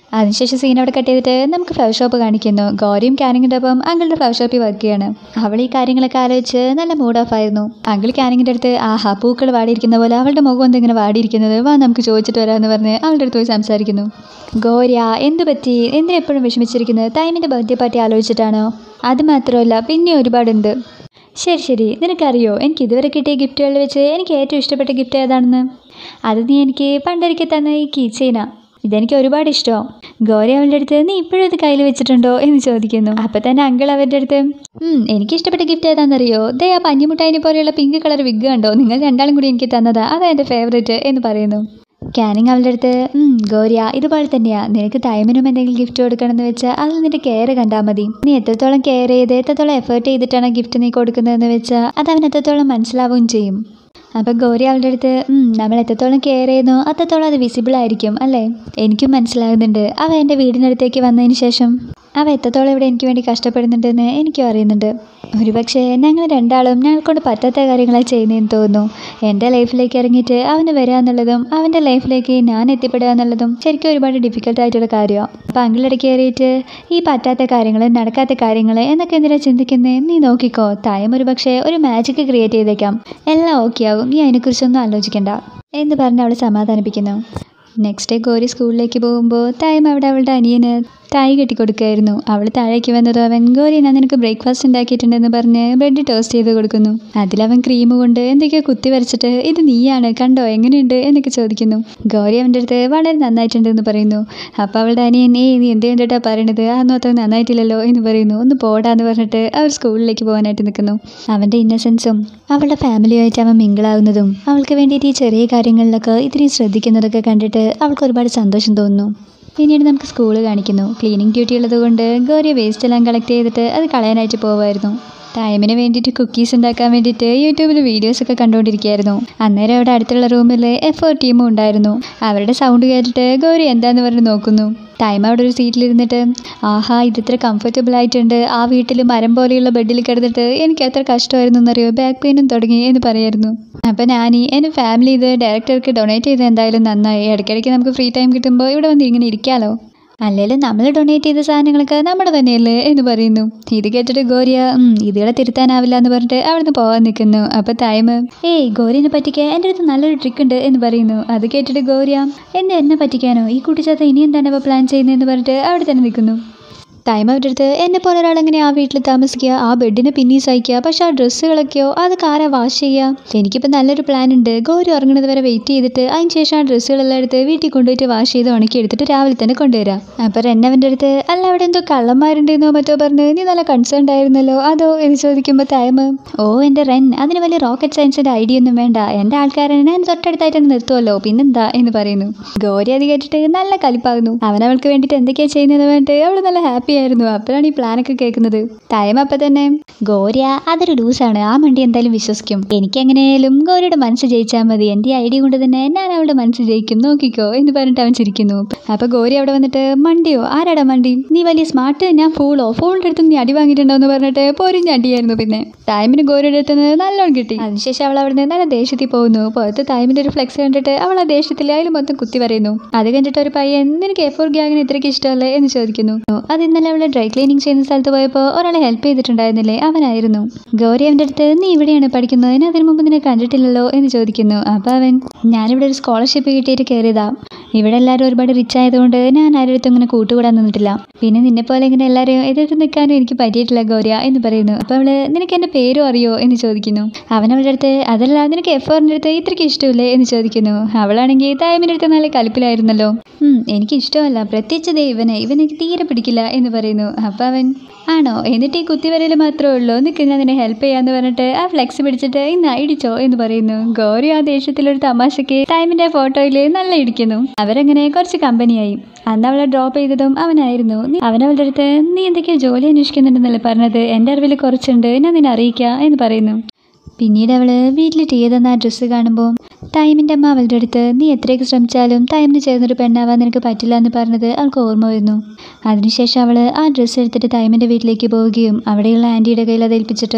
അതിനുശേഷം സീൻ അവിടെ കട്ട് ചെയ്തിട്ട് നമുക്ക് ഫ്ലവർ ഷോപ്പ് കാണിക്കുന്നു. ഗൗരിയും ക്യാനിങ്ങിൻ്റെ ഒപ്പം അങ്കിളുടെ ഫ്ലവർ ഷോപ്പിൽ വർക്ക് ചെയ്യാണ്. അവൾ ഈ കാര്യങ്ങളൊക്കെ ആലോചിച്ച് നല്ല മൂഡ് ഓഫ് ആയിരുന്നു. അങ്കിൾ ക്യാനിങ്ങിൻ്റെ അടുത്ത് ആഹാ പൂക്കൾ വാടിയിരിക്കുന്ന പോലെ അവളുടെ മുഖം എന്തെങ്കിലും വാടിയിരിക്കുന്നത്, വാ നമുക്ക് ചോദിച്ചിട്ട് വരാമെന്ന് പറഞ്ഞ് അവളുടെ അടുത്ത് പോയി സംസാരിക്കുന്നു. ഗൗര്യ എന്ത് പറ്റി, എന്തിനെപ്പോഴും വിഷമിച്ചിരിക്കുന്നത്? തൈമിൻ്റെ ബർത്ത്ഡേ പാർട്ടി ആലോചിച്ചിട്ടാണോ? അത് മാത്രമല്ല പിന്നെ ഒരുപാടുണ്ട്. ശരി ശരി നിനക്കറിയോ എനിക്ക് ഇതുവരെ കിട്ടിയ ഗിഫ്റ്റുകളിൽ വെച്ച് എനിക്ക് ഏറ്റവും ഇഷ്ടപ്പെട്ട ഗിഫ്റ്റ് ഏതാണെന്ന്? അത് നീ എനിക്ക് പണ്ടൊരിക്കൽ തന്ന ഈ കീ ചെയിനാ. ഇതെനിക്ക് ഒരുപാട് ഇഷ്ടമാണ്. ഗൗരി അവളുടെ അടുത്ത് നീ ഇപ്പോഴും ഇത് കയ്യിൽ വെച്ചിട്ടുണ്ടോ എന്ന് ചോദിക്കുന്നു. അപ്പം തന്നെ അങ്കിൾ അവരുടെ അടുത്ത് എനിക്ക് ഇഷ്ടപ്പെട്ട ഗിഫ്റ്റ് ഏതാണെന്നറിയോ? ദേ ആ പഞ്ഞിമുട്ടായിനെ പോലെയുള്ള പിങ്ക് കളർ വിഗ് കണ്ടോ, നിങ്ങൾ രണ്ടാളും കൂടി എനിക്ക് തന്നതാ, അതാ എൻ്റെ ഫേവറേറ്റ് എന്ന് പറയുന്നു. ക്യാനിങ് അവളുടെ അടുത്ത് ഗൗരിയ ഇതുപോലെ തന്നെയാ, നിനക്ക് ടൈമിനും എന്തെങ്കിലും ഗിഫ്റ്റ് കൊടുക്കണമെന്ന് വെച്ചാൽ അതിൽ നിന്റെ കെയർ കണ്ടാൽ മതി. നീ എത്രത്തോളം കെയർ ചെയ്ത് എത്രത്തോളം എഫേർട്ട് ചെയ്തിട്ടാണ് ഗിഫ്റ്റ് നീ കൊടുക്കുന്നതെന്ന് വെച്ചാൽ അത് അവൻ എത്രത്തോളം മനസ്സിലാവുകയും ചെയ്യും. അപ്പം ഗൗരി അവളുടെ അടുത്ത് നമ്മൾ എത്രത്തോളം കെയർ ചെയ്യുന്നു അത്രത്തോളം അത് വിസിബിൾ ആയിരിക്കും അല്ലേ? എനിക്കും മനസ്സിലാകുന്നുണ്ട്. അവ എൻ്റെ വീടിനടുത്തേക്ക് വന്നതിന് ശേഷം അവ എത്രത്തോളം ഇവിടെ എനിക്ക് വേണ്ടി കഷ്ടപ്പെടുന്നുണ്ടെന്ന് എനിക്കും അറിയുന്നുണ്ട്. ഒരുപക്ഷെ ഞങ്ങൾ രണ്ടാളും ഞങ്ങൾക്കൊണ്ട് പറ്റാത്ത കാര്യങ്ങളാണ് ചെയ്യുന്നതെന്ന് തോന്നുന്നു. എൻ്റെ ലൈഫിലേക്ക് ഇറങ്ങിയിട്ട് അവന് വരിക എന്നുള്ളതും അവൻ്റെ ലൈഫിലേക്ക് ഞാൻ എത്തിപ്പെടുക എന്നുള്ളതും ശരിക്കും ഒരുപാട് ഡിഫിക്കൽട്ടായിട്ടുള്ള കാര്യമാണ്. അപ്പം അങ്കിളിടയ്ക്ക് കയറിയിട്ട് ഈ പറ്റാത്ത കാര്യങ്ങൾ നടക്കാത്ത കാര്യങ്ങൾ എന്നൊക്കെ എന്തിനാണ് ചിന്തിക്കുന്നത്? നീ നോക്കിക്കോ, തായം ഒരു പക്ഷേ ഒരു മാജിക് ക്രിയേറ്റ് ചെയ്തേക്കാം, എല്ലാം ഓക്കെ ആവും, നീ അതിനെക്കുറിച്ചൊന്നും ആലോചിക്കണ്ട എന്ന് പറഞ്ഞ് അവൾ സമാധാനിപ്പിക്കുന്നു. നെക്സ്റ്റ് ഡേ ഗൗരി സ്കൂളിലേക്ക് പോകുമ്പോൾ ടൈം അവിടെ അവളുടെ അനിയന് തായ് കെട്ടിക്കൊടുക്കുകയായിരുന്നു. അവൾ താഴേക്ക് വന്നത് അവൻ ഗൗരി ഞാൻ നിനക്ക് ബ്രേക്ക്ഫാസ്റ്റ് ഉണ്ടാക്കിയിട്ടുണ്ടെന്ന് പറഞ്ഞ് ബ്രെഡ് ടോസ്റ്റ് ചെയ്ത് കൊടുക്കുന്നു. അതിലവൻ ക്രീം കൊണ്ട് എന്തൊക്കെയോ കുത്തി വരച്ചിട്ട് ഇത് നീയാണ് കണ്ടോ എങ്ങനെയുണ്ട് എന്നൊക്കെ ചോദിക്കുന്നു. ഗൗരി അവൻ്റെ അടുത്ത് വളരെ നന്നായിട്ടുണ്ടെന്ന് പറയുന്നു. അപ്പോൾ അവളുടെ അനിയൻ ഏയ് നീ എന്ത് കണ്ടിട്ടാണ് പറയണത്, അതൊന്നും അത്ര നന്നായിട്ടില്ലല്ലോ എന്ന് പറയുന്നു. ഒന്ന് പോടാന്ന് പറഞ്ഞിട്ട് അവർ സ്കൂളിലേക്ക് പോകാനായിട്ട് നിൽക്കുന്നു. അവൻ്റെ ഇന്നസെൻസും അവളുടെ ഫാമിലിയുമായിട്ട് അവൻ മിങ്കിളാവുന്നതും അവൾക്ക് വേണ്ടിയിട്ട് ഈ ചെറിയ കാര്യങ്ങളിലൊക്കെ ഇത്രയും ശ്രദ്ധിക്കുന്നതൊക്കെ കണ്ടിട്ട് അവൾക്ക് ഒരുപാട് സന്തോഷം തോന്നുന്നു. പിന്നീട് നമുക്ക് സ്കൂള് കാണിക്കുന്നു. ക്ലീനിങ് ഡ്യൂട്ടി ഉള്ളത് കൊണ്ട് ഗൗരി വേസ്റ്റ് എല്ലാം കളക്ട് ചെയ്തിട്ട് അത് കളയാനായിട്ട് പോകുമായിരുന്നു. ടൈമിന് വേണ്ടിയിട്ട് കുക്കീസ് ഉണ്ടാക്കാൻ വേണ്ടിയിട്ട് യൂട്യൂബിൽ വീഡിയോസൊക്കെ കണ്ടുകൊണ്ടിരിക്കുകയായിരുന്നു. അന്നേരം അവിടെ അടുത്തുള്ള റൂമിൽ എഫ് ഒ ടീമും ഉണ്ടായിരുന്നു. അവരുടെ സൗണ്ട് കേട്ടിട്ട് ഗൗരി എന്താന്ന് പറഞ്ഞ് നോക്കുന്നു. ടൈം അവിടെ ഒരു സീറ്റിലിരുന്നിട്ട് ആഹാ ഇതിത്ര കംഫർട്ടബിൾ ആയിട്ടുണ്ട്, ആ വീട്ടിൽ മരം പോലെയുള്ള ബെഡിൽ കിടന്നിട്ട് എനിക്ക് എത്ര കഷ്ടമായിരുന്നു എന്നറിയോ, ബാക്ക് പെയിനും തുടങ്ങി എന്ന് പറയായിരുന്നു. അപ്പം ഞാനീ എൻ്റെ ഫാമിലി ഇത് ഡയറക്ടർക്ക് ഡൊണേറ്റ് ചെയ്ത് എന്തായാലും നന്നായി, ഇടയ്ക്കിടയ്ക്ക് നമുക്ക് ഫ്രീ ടൈം കിട്ടുമ്പോൾ ഇവിടെ വന്ന് ഇങ്ങനെ ഇരിക്കാമല്ലോ, അല്ലെങ്കിലും നമ്മൾ ഡൊണേറ്റ് ചെയ്ത സാധനങ്ങളൊക്കെ നമ്മുടെ തന്നെയല്ലേ എന്ന് പറയുന്നു. ഇത് കേട്ടിട്ട് ഗൗരിയ ഇതുകളെ തിരുത്താനാവില്ല എന്ന് പറഞ്ഞിട്ട് അവിടുന്ന് പോകാൻ നിൽക്കുന്നു. അപ്പോൾ ടൈം ഏയ് ഗൗരിനെ പറ്റിക്കാൻ എൻ്റെ അടുത്ത് നല്ലൊരു ട്രിക്ക് ഉണ്ട് എന്ന് പറയുന്നു. അത് കേട്ടിട്ട് ഗൗരിയ എന്നെ എന്നെ പറ്റിക്കാനോ, ഈ കുട്ടിച്ചാത്ത ഇനി എന്താണ് അപ്പോൾ പ്ലാൻ ചെയ്യുന്നതെന്ന് പറഞ്ഞിട്ട് അവിടെ തന്നെ നിൽക്കുന്നു. ടൈം അവരുടെ അടുത്ത് എന്നെ പോലെ ഒരാളെങ്ങനെ ആ വീട്ടിൽ താമസിക്കുക, ആ ബെഡിന് പിന്നീ സഹിക്കുക, പക്ഷെ ആ ഡ്രസ്സുകളൊക്കെയോ അതൊക്കെ ആരാ വാഷ് ചെയ്യുക? എനിക്കിപ്പോൾ നല്ലൊരു പ്ലാൻ ഉണ്ട്, ഗൗരി ഉറങ്ങുന്നത് വരെ വെയിറ്റ് ചെയ്തിട്ട് അതിന് ശേഷം ആ ഡ്രസ്സുകളെല്ലാം എടുത്ത് വീട്ടിൽ കൊണ്ടുപോയിട്ട് വാഷ് ചെയ്ത് ഉണക്കി എടുത്തിട്ട് രാവിലെ തന്നെ കൊണ്ടുവരാം. അപ്പോൾ എന്നവൻ്റെ അടുത്ത് അല്ല അവിടെ എന്തോ കള്ളന്മാരുണ്ടെന്നോ മറ്റോ പറഞ്ഞ് നീ നല്ല കൺസേൺഡ് ആയിരുന്നല്ലോ അതോ എന്ന് ചോദിക്കുമ്പോൾ ടൈം ഓ എൻ്റെ റെൻ അതിന് വലിയ റോക്കറ്റ് സയൻസിൻ്റെ ഐഡിയ ഒന്നും വേണ്ട, എൻ്റെ ആൾക്കാരെ ഞാൻ തൊട്ടടുത്തായിട്ട് തന്നെ നിർത്തുമല്ലോ പിന്നെന്താ എന്ന് പറയുന്നു. ഗൗരി അത് കേട്ടിട്ട് നല്ല കലിപ്പാകുന്നു. അവൻ അവൾക്ക് വേണ്ടിയിട്ട് എന്തൊക്കെയാണ് ചെയ്യുന്നത് വേണ്ടിട്ട് അവൾ നല്ല ഹാപ്പി ആയിരുന്നു. അപ്പോഴാണ് ഈ പ്ലാനൊക്കെ കേൾക്കുന്നത്. ടൈം അപ്പം തന്നെ ഗൗരിയ അതൊരു ലൂസാണ്, ആ മണ്ടി എന്തായാലും വിശ്വസിക്കും, എനിക്കെങ്ങനെയായാലും ഗൗരിയുടെ മനസ്സ് ജയിച്ചാൽ മതി, എൻ്റെ ഐഡിയ കൊണ്ട് തന്നെ ഞാൻ അവളുടെ മനസ്സ് ജയിക്കും നോക്കിക്കോ എന്ന് പറഞ്ഞിട്ട് അവൻ ചിരിക്കുന്നു. അപ്പോൾ ഗൗരി അവിടെ വന്നിട്ട് മണ്ടിയോ, ആരാടാ മണ്ടി, നീ വലിയ സ്മാർട്ട്, ഞാൻ ഫൂളോ, ഫൂളിൻ്റെ അടുത്ത് നീ അടി വാങ്ങിയിട്ടുണ്ടോ എന്ന് പറഞ്ഞിട്ട് പൊരിഞ്ഞ് അടിയായിരുന്നു. പിന്നെ ടൈമിന് ഗൗരിയുടെ അടുത്ത് നിന്ന് നല്ലോണം കിട്ടി. അതിനുശേഷം അവൾ അവിടെ നിന്ന് നല്ല ദേഷ്യത്തിൽ പോകുന്നു. പുറത്ത് ടൈമിൻ്റെ ഒരു ഫ്ലെക്സ് കണ്ടിട്ട് അവൾ ആ ദേഷ്യത്തിൽ അതിൽ മൊത്തം കുത്തി പറയുന്നു. അത് കണ്ടിട്ട് ഒരു പയ്യൻ നിനക്ക് എ ഫോർ ഗ്യാങ്ങിന് ഇത്രയ്ക്ക് ഇഷ്ടമല്ലേ എന്ന് ചോദിക്കുന്നു. അത് ഇന്നലെ അവളെ ഡ്രൈ ക്ലീനിങ് ചെയ്യുന്ന സ്ഥലത്ത് പോയപ്പോൾ ഒരാളെ ഹെൽപ്പ് ചെയ്തിട്ടുണ്ടായിരുന്നില്ലേ, അവനായിരുന്നു. ഗൗരി അവൻ്റെ അടുത്ത് നീ ഇവിടെയാണ് പഠിക്കുന്നത്, അതിന് മുമ്പ് നിന്നെ കണ്ടിട്ടില്ലല്ലോ എന്ന് ചോദിക്കുന്നു. അപ്പോൾ അവൻ ഞാനിവിടെ ഒരു സ്കോളർഷിപ്പ് കിട്ടിയിട്ട് കയറിയതാ, ഇവിടെ എല്ലാവരും ഒരുപാട് റിച്ച് ആയതുകൊണ്ട് ഞാൻ ആരുടെ അടുത്തും ഇങ്ങനെ കൂട്ടുകൂടാൻ നിന്നിട്ടില്ല, പിന്നെ നിന്നെപ്പോലെ ഇങ്ങനെ എല്ലാവരെയും എതിർത്ത് നിൽക്കാനും എനിക്ക് പറ്റിയിട്ടില്ല ഗൗരിയ എന്ന് പറയുന്നു. അപ്പോൾ അവള് നിനക്ക് എൻ്റെ പേരും അറിയോ എന്ന് ചോദിക്കുന്നു. അവൻ അവളുടെ അടുത്ത് അതല്ല നിനക്ക് എഫ് ഓറിൻ്റെ അടുത്ത് ഇത്രയ്ക്ക് ഇഷ്ടമില്ലേ എന്ന് ചോദിക്കുന്നു. അവളാണെങ്കിൽ ടൈമിൻ്റെ അടുത്ത് നല്ല കലിപ്പിലായിരുന്നല്ലോ. എനിക്ക് ഇഷ്ടമല്ല, പ്രത്യേകിച്ച് ദേ ഇവനെ ഇവനെനിക്ക് തീരെ പിടിക്കില്ല എന്ന് പറയുന്നു. അപ്പം അവൻ ആണോ, എന്നിട്ട് ഈ കുത്തിവരൽ മാത്രമേ ഉള്ളൂ, നിൽക്ക് ഞാൻ നിന്നെ ഹെൽപ്പ് ചെയ്യാന്ന് പറഞ്ഞിട്ട് ആ ഫ്ലെക്സ് പിടിച്ചിട്ട് ഇന്ന് ഇടിച്ചോ എന്ന് പറയുന്നു. ഗൗരി ആ ദേഷ്യത്തിലൊരു തമാശയ്ക്ക് ടൈമിൻ്റെ ഫോട്ടോയിൽ നല്ല ഇടിക്കുന്നു. അവരങ്ങനെ കുറച്ച് കമ്പനിയായി. അന്ന് അവളെ ഡ്രോപ്പ് ചെയ്തതും അവനായിരുന്നു. അവനവളുടെ അടുത്ത് നീ എന്തൊക്കെയോ ജോലി അന്വേഷിക്കുന്നുണ്ടെന്നല്ലേ പറഞ്ഞത്, എൻ്റെ അറിവിൽ കുറച്ചുണ്ട്, ഞാൻ നിന്നെ അറിയിക്കാം എന്ന് പറയുന്നു. പിന്നീട് അവൾ വീട്ടിൽ ടീ തന്ന ആ ഡ്രസ്സ് കാണുമ്പോൾ ടൈമിൻ്റെ അമ്മ അവളുടെ അടുത്ത് നീ എത്രയൊക്കെ ശ്രമിച്ചാലും ടൈമിന് ചേർന്നൊരു പെണ്ണാവാൻ നിനക്ക് പറ്റില്ല എന്ന് പറഞ്ഞത് അവൾക്ക് ഓർമ്മ വരുന്നു. അതിനുശേഷം അവൾ ആ ഡ്രസ്സ് എടുത്തിട്ട് ടൈമിൻ്റെ വീട്ടിലേക്ക് പോവുകയും അവിടെയുള്ള ആൻറ്റിയുടെ കയ്യിൽ അത് ഏൽപ്പിച്ചിട്ട്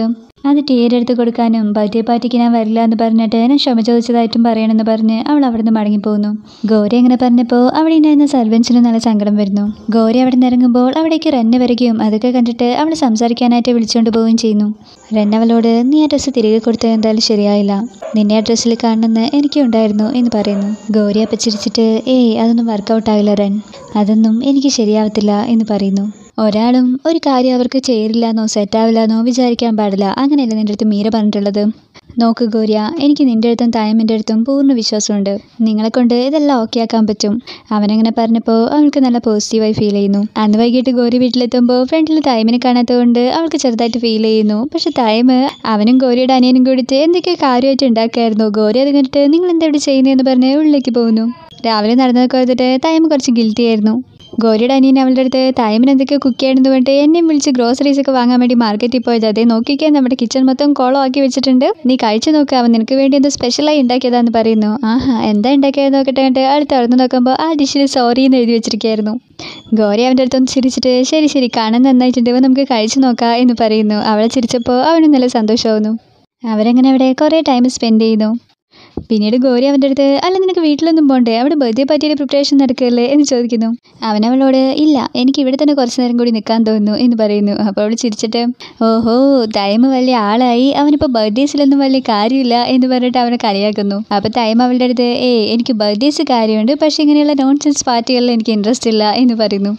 അത് ടീരെടുത്ത് കൊടുക്കാനും ബർത്ത്ഡേ പാർട്ടിക്ക് ഞാൻ വരില്ല എന്ന് പറഞ്ഞിട്ട് ഞാൻ ക്ഷമ ചോദിച്ചതായിട്ടും പറയണമെന്ന് പറഞ്ഞ് അവൾ അവിടെ നിന്ന് മടങ്ങിപ്പോകുന്നു. ഗൗരി അങ്ങനെ പറഞ്ഞപ്പോൾ അവിടെ ഉണ്ടായിരുന്ന സർവൻസിന് നല്ല സങ്കടം വരുന്നു. ഗൗരി അവിടെ നിന്ന് ഇറങ്ങുമ്പോൾ അവിടേക്ക് റെന്നെ വരികയും അതൊക്കെ കണ്ടിട്ട് അവൾ സംസാരിക്കാനായിട്ട് വിളിച്ചുകൊണ്ട് പോവുകയും ചെയ്യുന്നു. റെൻ അവളോട് നീ ആ ഡ്രസ്സ് തിരികെ കൊടുത്തത് എന്തായാലും ശരിയായില്ല, നിന്നെ ആ ഡ്രസ്സിൽ കാണണമെന്ന് എനിക്കും ഉണ്ടായിരുന്നു എന്ന് പറയുന്നു. ഗൗരി അപ്പം ചിരിച്ചിട്ട് ഏയ് അതൊന്നും വർക്കൗട്ട് ആകില്ല റെൻ, അതൊന്നും എനിക്ക് ശരിയാവത്തില്ല എന്ന് പറയുന്നു. ഒരാളും ഒരു കാര്യം അവർക്ക് ചേരില്ലാന്നോ സെറ്റാവില്ലാന്നോ വിചാരിക്കാൻ പാടില്ല, അങ്ങനെയല്ല നിൻ്റെ അടുത്ത് മീര പറഞ്ഞിട്ടുള്ളത്. നോക്ക് ഗൗരിയ, എനിക്ക് നിൻ്റെ അടുത്തും തായമ്മിൻ്റെ അടുത്തും പൂർണ്ണ വിശ്വാസമുണ്ട്, നിങ്ങളെ കൊണ്ട് ഇതെല്ലാം ഓക്കെ ആക്കാൻ പറ്റും. അവനങ്ങനെ പറഞ്ഞപ്പോൾ അവൾക്ക് നല്ല പോസിറ്റീവായി ഫീൽ ചെയ്യുന്നു. അന്ന് വൈകിട്ട് ഗൗരി വീട്ടിലെത്തുമ്പോൾ ഫ്രണ്ടിൽ തായമ്മിനെ കാണാത്തതുകൊണ്ട് അവൾക്ക് ചെറുതായിട്ട് ഫീൽ ചെയ്യുന്നു. പക്ഷെ തായമ്മ് അവനും ഗൗരിയുടെ അനിയനും കൂടിയിട്ട് എന്തൊക്കെയോ കാര്യമായിട്ട് ഉണ്ടാക്കായിരുന്നു. ഗൗരി അത് കണ്ടിട്ട് നിങ്ങൾ എന്താ ഇവിടെ ചെയ്യുന്നതെന്ന് പറഞ്ഞ് ഉള്ളിലേക്ക് പോകുന്നു. രാവിലെ നടന്നതൊക്കെ വന്നിട്ട് തായമ്മ കുറച്ച് ഗിൽറ്റി ആയിരുന്നു. ഗൗരിയുടെ അനിയൻ അവളുടെ അടുത്ത് തായമ്മിന് എന്തൊക്കെയോ കുക്ക് ചെയ്യണമെന്ന് പറഞ്ഞിട്ട് എന്നെയും വിളിച്ച് ഗ്രോസറീസ് ഒക്കെ വാങ്ങാൻ വേണ്ടി മാർക്കറ്റിൽ പോയത്, അതേ നോക്കിക്കാൻ നമ്മുടെ കിച്ചൺ മൊത്തം കോളം ആക്കി വെച്ചിട്ടുണ്ട്, നീ കഴിച്ചു നോക്കുക, അവൻ നിനക്ക് വേണ്ടി എന്തോ സ്പെഷ്യലായി ഉണ്ടാക്കിയതാന്ന് പറയുന്നു. ആഹാ എന്താ ഉണ്ടാക്കിയത് നോക്കട്ടെ കണ്ടിട്ട് ആൾ തുറന്നു നോക്കുമ്പോൾ ആ ഡിഷിൽ സോറി എന്ന് എഴുതി വെച്ചിരിക്കുകയായിരുന്നു. ഗൗരി അവൻ്റെ അടുത്തൊന്ന് ചിരിച്ചിട്ട് ശരി ശരി കാണാൻ നന്നായിട്ടുണ്ട്, നമുക്ക് കഴിച്ചു നോക്കാം എന്ന് പറയുന്നു. അവളെ ചിരിച്ചപ്പോൾ അവനും നല്ല സന്തോഷമാവുന്നു. അവരങ്ങനെ അവിടെ കുറേ ടൈം സ്പെൻഡ് ചെയ്യുന്നു. പിന്നീട് ഗൗരി അവൻ്റെ അടുത്ത് അല്ല നിനക്ക് വീട്ടിലൊന്നും പോണ്ടേ, അവിടെ ബർത്ത്ഡേ പാർട്ടിയുടെ പ്രിപ്പറേഷൻ നടക്കുകയല്ലേ എന്ന് ചോദിക്കുന്നു. അവൻ അവളോട് ഇല്ല എനിക്ക് ഇവിടെ തന്നെ കുറച്ച് നേരം കൂടി നിൽക്കാൻ തോന്നുന്നു എന്ന് പറയുന്നു. അപ്പോൾ അവൾ ചിരിച്ചിട്ട് ഓഹോ തൈമ വലിയ ആളായി, അവനിപ്പോൾ ബർത്ത്ഡേസിലൊന്നും വലിയ കാര്യമില്ല എന്ന് പറഞ്ഞിട്ട് അവനെ കളിയാക്കുന്നു. അപ്പോൾ തൈമ അവളുടെ അടുത്ത് ഏയ് എനിക്ക് ബർത്ത്ഡേസ് കാര്യമുണ്ട്, പക്ഷേ ഇങ്ങനെയുള്ള നോൺസെൻസ് പാർട്ടികളിൽ എനിക്ക് ഇൻട്രസ്റ്റ് ഇല്ല എന്ന് പറയുന്നു.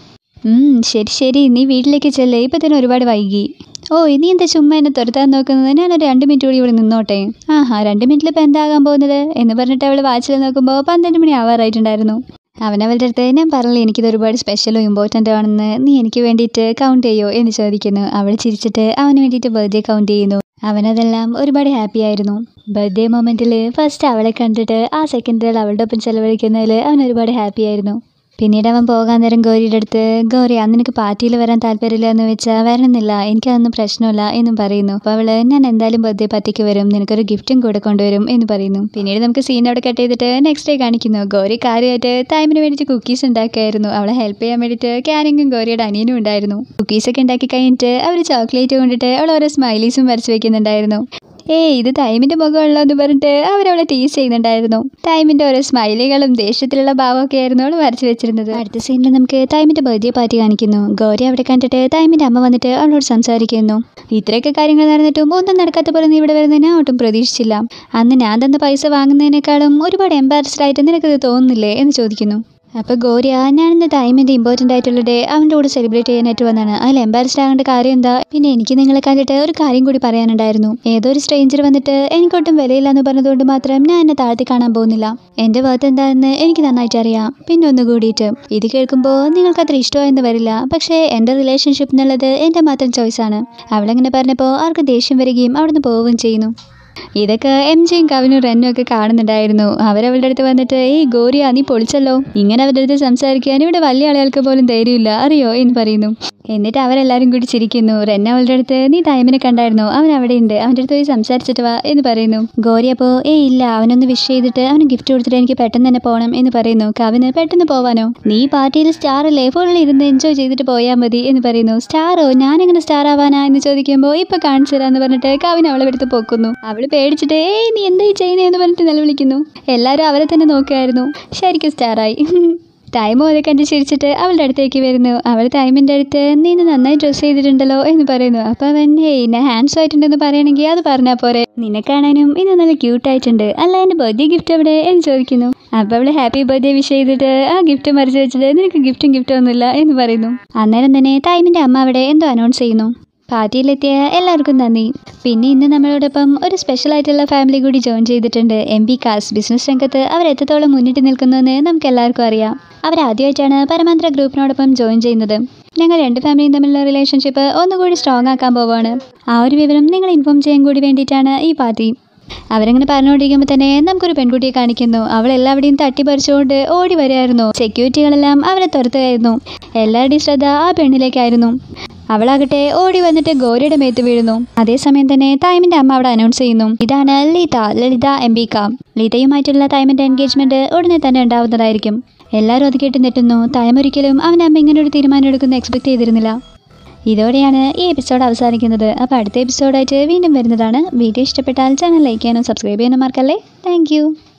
ശരി ശരി നീ വീട്ടിലേക്ക് ചെല്ലേ, ഇപ്പം തന്നെ ഒരുപാട് വൈകി. ഓ ഇനി എന്താ ചുമ്മാ എന്നെ തുരത്താൻ നോക്കുന്നത്, ഞാനൊരു രണ്ട് മിനിറ്റ് കൂടി ഇവിടെ നിന്നോട്ടെ. ആഹാ രണ്ട് മിനിറ്റിൽ ഇപ്പം എന്താകാൻ പോകുന്നത് എന്ന് പറഞ്ഞിട്ട് അവൾ വാച്ചിൽ നോക്കുമ്പോൾ പന്ത്രണ്ട് മണി ആവാറായിട്ടുണ്ടായിരുന്നു. അവനവളുടെ അടുത്ത് ഞാൻ പറഞ്ഞില്ല എനിക്കിത് ഒരുപാട് സ്പെഷ്യലും ഇമ്പോർട്ടൻ്റ് ആണെന്ന്, നീ എനിക്ക് വേണ്ടിയിട്ട് കൗണ്ട് ചെയ്യോ എന്ന് ചോദിക്കുന്നു. അവൾ ചിരിച്ചിട്ട് അവന് വേണ്ടിയിട്ട് ബർത്ത്ഡേ കൗണ്ട് ചെയ്യുന്നു. അവനതെല്ലാം ഒരുപാട് ഹാപ്പി ആയിരുന്നു. ബർത്ത്ഡേ മൊമെൻറ്റിൽ ഫസ്റ്റ് അവളെ കണ്ടിട്ട് ആ സെക്കൻഡുകൾ അവളുടെ ഒപ്പം ചെലവഴിക്കുന്നതിൽ അവൻ ഒരുപാട് ഹാപ്പി ആയിരുന്നു. പിന്നീട് അവൻ പോകാൻ നേരം ഗൗരിയുടെ അടുത്ത് ഗൗരി അന്ന് നിനക്ക് പാർട്ടിയിൽ വരാൻ താല്പര്യമില്ല എന്ന് വെച്ചാൽ വരണമെന്നില്ല, എനിക്കതൊന്നും പ്രശ്നമില്ല എന്നും പറയുന്നു. അപ്പോൾ അവൾ ഞാൻ എന്തായാലും ബർത്ത്ഡേ പാർട്ടിക്ക് വരും, നിനക്കൊരു ഗിഫ്റ്റും കൂടെ കൊണ്ടുവരും എന്ന് പറയുന്നു. പിന്നീട് നമുക്ക് സീൻ അവിടെ കട്ട് ചെയ്തിട്ട് നെക്സ്റ്റ് ഡേ കാണിക്കുന്നു. ഗൗരി കാര്യമായിട്ട് ടൈമിന് വേണ്ടിയിട്ട് കുക്കീസ് ഉണ്ടാക്കിയായിരുന്നു. അവളെ ഹെൽപ്പ് ചെയ്യാൻ വേണ്ടിയിട്ട് ക്യാനിങ്ങും ഗൗരിയുടെ അനിയനും ഉണ്ടായിരുന്നു. കുക്കീസൊക്കെ ഉണ്ടാക്കി കഴിഞ്ഞിട്ട് അവർ ചോക്ലേറ്റ് കൊണ്ടിട്ട് അവൾ ഓരോ സ്മൈലീസും വരച്ച് വെക്കുന്നുണ്ടായിരുന്നു. ഏയ് ഇത് ടൈമിൻ്റെ മുഖമുള്ളൂ എന്ന് പറഞ്ഞിട്ട് അവരവളെ ടീസ് ചെയ്യുന്നുണ്ടായിരുന്നു. ടൈമിൻ്റെ ഓരോ സ്മൈലികളും ദേഷ്യത്തിലുള്ള ഭാവമൊക്കെ ആയിരുന്നു അവൾ വരച്ച് വെച്ചിരുന്നത്. അടുത്ത സീനിൽ നമുക്ക് ടൈമിൻ്റെ ബർത്ത്ഡേ പാർട്ടി കാണിക്കുന്നു. ഗൗരി അവിടെ കണ്ടിട്ട് ടൈമിൻ്റെ അമ്മ വന്നിട്ട് അവളോട് സംസാരിക്കുന്നു. ഇത്രയൊക്കെ കാര്യങ്ങൾ നടന്നിട്ടും ഒന്നും നടക്കാത്ത പോലെ നീ ഇവിടെ വരുന്നതിന് ഒട്ടും പ്രതീക്ഷിച്ചില്ല, അന്ന് ഞാൻ തന്ന പൈസ വാങ്ങുന്നതിനേക്കാളും ഒരുപാട് എംബാരസ്ഡ് ആയിട്ട് നിനക്കത് തോന്നുന്നില്ലേ എന്ന് ചോദിക്കുന്നു. അപ്പോൾ ഗൗരിയ ഞാനിന്ന് ടൈമിൻ്റെ ഇമ്പോർട്ടൻ്റ് ആയിട്ടുള്ള ഡേ അവൻ്റെ കൂടെ സെലിബ്രേറ്റ് ചെയ്യാനായിട്ട് വന്നതാണ്, അതിൽ എംബാരസ്ഡ് ആകേണ്ട കാര്യം എന്താ? പിന്നെ എനിക്ക് നിങ്ങളെ കണ്ടിട്ട് ഒരു കാര്യം കൂടി പറയാനുണ്ടായിരുന്നു. ഏതോ ഒരു സ്ട്രേഞ്ചർ വന്നിട്ട് എനിക്കൊട്ടും വിലയില്ല എന്ന് പറഞ്ഞതുകൊണ്ട് മാത്രം ഞാൻ എന്നെ താഴ്ത്തി കാണാൻ പോകുന്നില്ല. എൻ്റെ വർത്ത് എന്താണെന്ന് എനിക്ക് നന്നായിട്ട് അറിയാം. പിന്നെ ഒന്ന് കൂടിയിട്ട് ഇത് കേൾക്കുമ്പോൾ നിങ്ങൾക്ക് അത്ര ഇഷ്ടമായെന്ന് വരില്ല, പക്ഷേ എൻ്റെ റിലേഷൻഷിപ്പ് എന്നുള്ളത് എൻ്റെ മാത്രം ചോയ്സാണ്. അവളങ്ങനെ പറഞ്ഞപ്പോൾ ആർക്ക് ദേഷ്യം വരികയും അവിടെ നിന്ന് പോവുകയും ചെയ്യുന്നു. ഇതൊക്കെ എം ജിയും കവിനും റെന്നും ഒക്കെ കാണുന്നുണ്ടായിരുന്നു. അവരവളുടെ അടുത്ത് വന്നിട്ട് ഏയ് ഗൗരിയ നീ പൊളിച്ചല്ലോ, ഇങ്ങനെ അവരുടെ അടുത്ത് സംസാരിക്കാൻ ഇവിടെ വലിയ ആളുകൾക്ക് പോലും ധൈര്യമില്ല അറിയോ എന്ന് പറയുന്നു. എന്നിട്ട് അവരെല്ലാവരും കൂടി ചിരിക്കുന്നു. റെന്ന അവളുടെ അടുത്ത് നീ ടൈമിനെ കണ്ടായിരുന്നോ, അവൻ അവിടെ ഉണ്ട്, അവൻ്റെ അടുത്ത് പോയി സംസാരിച്ചിട്ട് വാ എന്ന് പറയുന്നു. ഗൗരി അപ്പോൾ ഏയ് ഇല്ല അവനൊന്ന് വിഷ് ചെയ്തിട്ട് അവന് ഗിഫ്റ്റ് കൊടുത്തിട്ട് എനിക്ക് പെട്ടെന്ന് തന്നെ പോകണം എന്ന് പറയുന്നു. കവിന് പെട്ടെന്ന് പോവാനോ, നീ പാർട്ടിയിൽ സ്റ്റാർ അല്ലേ, ഫോണിൽ ഇരുന്ന് എൻജോയ് ചെയ്തിട്ട് പോയാൽ മതി എന്ന് പറയുന്നു. സ്റ്റാറോ, ഞാനെങ്ങനെ സ്റ്റാർ ആവാനാ എന്ന് ചോദിക്കുമ്പോൾ ഇപ്പം കാണിച്ചു തരാമെന്ന് പറഞ്ഞിട്ട് കവിൻ അവളെ എടുത്ത് പൊക്കുന്നു. അവൾ പേടിച്ചിട്ട് ഏയ് നീ എന്തായി ചെയ്യുന്നതെന്ന് പറഞ്ഞിട്ട് നിലവിളിക്കുന്നു. എല്ലാവരും അവരെ തന്നെ നോക്കുകയായിരുന്നു. ശരിക്കും സ്റ്റാറായി. ടൈമും അതൊക്കെ കണ്ട് ചിരിച്ചിട്ട് അവളുടെ അടുത്തേക്ക് വരുന്നു. അവൾ ടൈമിൻ്റെ അടുത്ത് നീ ഇന്ന് നന്നായി ഡ്രസ്സ് ചെയ്തിട്ടുണ്ടല്ലോ എന്ന് പറയുന്നു. അപ്പോൾ അവൻ ഏയ് ഞാൻ ഹാൻഡ്സ് ആയിട്ടുണ്ടെന്ന് പറയണമെങ്കിൽ അത് പറഞ്ഞാൽ പോരെ, നിന്നെ കാണാനും ഇന്ന് നല്ല ക്യൂട്ടായിട്ടുണ്ട്, അല്ല എൻ്റെ ബർത്ത്ഡേ ഗിഫ്റ്റ് എവിടെ എന്ന് ചോദിക്കുന്നു. അപ്പോൾ അവൾ ഹാപ്പി ബർത്ത്ഡേ വിഷ് ചെയ്തിട്ട് ആ ഗിഫ്റ്റ് മറിച്ച് വെച്ചിട്ട് നിനക്ക് ഗിഫ്റ്റും ഗിഫ്റ്റും ഒന്നുമില്ല എന്ന് പറയുന്നു. അന്നേരം തന്നെ ടൈമിൻ്റെ അമ്മ അവിടെ എന്തോ അനൗൺസ് ചെയ്യുന്നു. പാർട്ടിയിലെത്തിയ എല്ലാവർക്കും നന്ദി. പിന്നെ ഇന്ന് നമ്മളോടൊപ്പം ഒരു സ്പെഷ്യൽ ആയിട്ടുള്ള ഫാമിലി കൂടി ജോയിൻ ചെയ്തിട്ടുണ്ട്. എം ബി കാസ് ബിസിനസ് രംഗത്ത് അവർ എത്രത്തോളം മുന്നിട്ട് നിൽക്കുന്നുവെന്ന് നമുക്ക് എല്ലാവർക്കും അറിയാം. അവരാദ്യമായിട്ടാണ് പരമാന്തര ഗ്രൂപ്പിനോടൊപ്പം ജോയിൻ ചെയ്യുന്നത്. ഞങ്ങൾ രണ്ട് ഫാമിലിയും തമ്മിലുള്ള റിലേഷൻഷിപ്പ് ഒന്നുകൂടി സ്ട്രോങ് ആക്കാൻ പോവാണ്. ആ ഒരു വിവരം നിങ്ങൾ ഇൻഫോം ചെയ്യാൻ കൂടി വേണ്ടിയിട്ടാണ് ഈ പാർട്ടി. അവരങ്ങനെ പറഞ്ഞുകൊണ്ടിരിക്കുമ്പോൾ തന്നെ നമുക്കൊരു പെൺകുട്ടിയെ കാണിക്കുന്നു. അവൾ എല്ലാവരുടെയും തട്ടിപ്പറിച്ചുകൊണ്ട് ഓടി വരികയായിരുന്നു. സെക്യൂരിറ്റികളെല്ലാം അവരെ തുരത്തുകയായിരുന്നു. എല്ലാവരുടെയും ശ്രദ്ധ ആ പെണ്ണിലേക്കായിരുന്നു. അവളാകട്ടെ ഓടി വന്നിട്ട് ഗൗരിയുടെ മേത്ത് വീഴുന്നു. അതേസമയം തന്നെ തൈമിൻ്റെ അമ്മ അവിടെ അനൗൺസ് ചെയ്യുന്നു, ഇതാണ് Lalitha Lalitha M B com. ലളിതയുമായിട്ടുള്ള തൈമിൻ്റെ എൻഗേജ്മെൻറ്റ് ഉടനെ തന്നെ ഉണ്ടാവുന്നതായിരിക്കും. എല്ലാവരും അത് കേട്ട് നെട്ടുന്നു. തൈമൊരിക്കലും അവൻ്റെ അമ്മ ഇങ്ങനെ ഒരു തീരുമാനം എടുക്കുന്ന എക്സ്പെക്ട് ചെയ്തിരുന്നില്ല. ഇതോടെയാണ് ഈ എപ്പിസോഡ് അവസാനിക്കുന്നത്. അപ്പോൾ അടുത്ത എപ്പിസോഡായിട്ട് വീണ്ടും വരുന്നതാണ്. വീഡിയോ ഇഷ്ടപ്പെട്ടാൽ ചാനൽ ലൈക്ക് ചെയ്യാനും സബ്സ്ക്രൈബ് ചെയ്യാനും മറക്കല്ലേ. താങ്ക്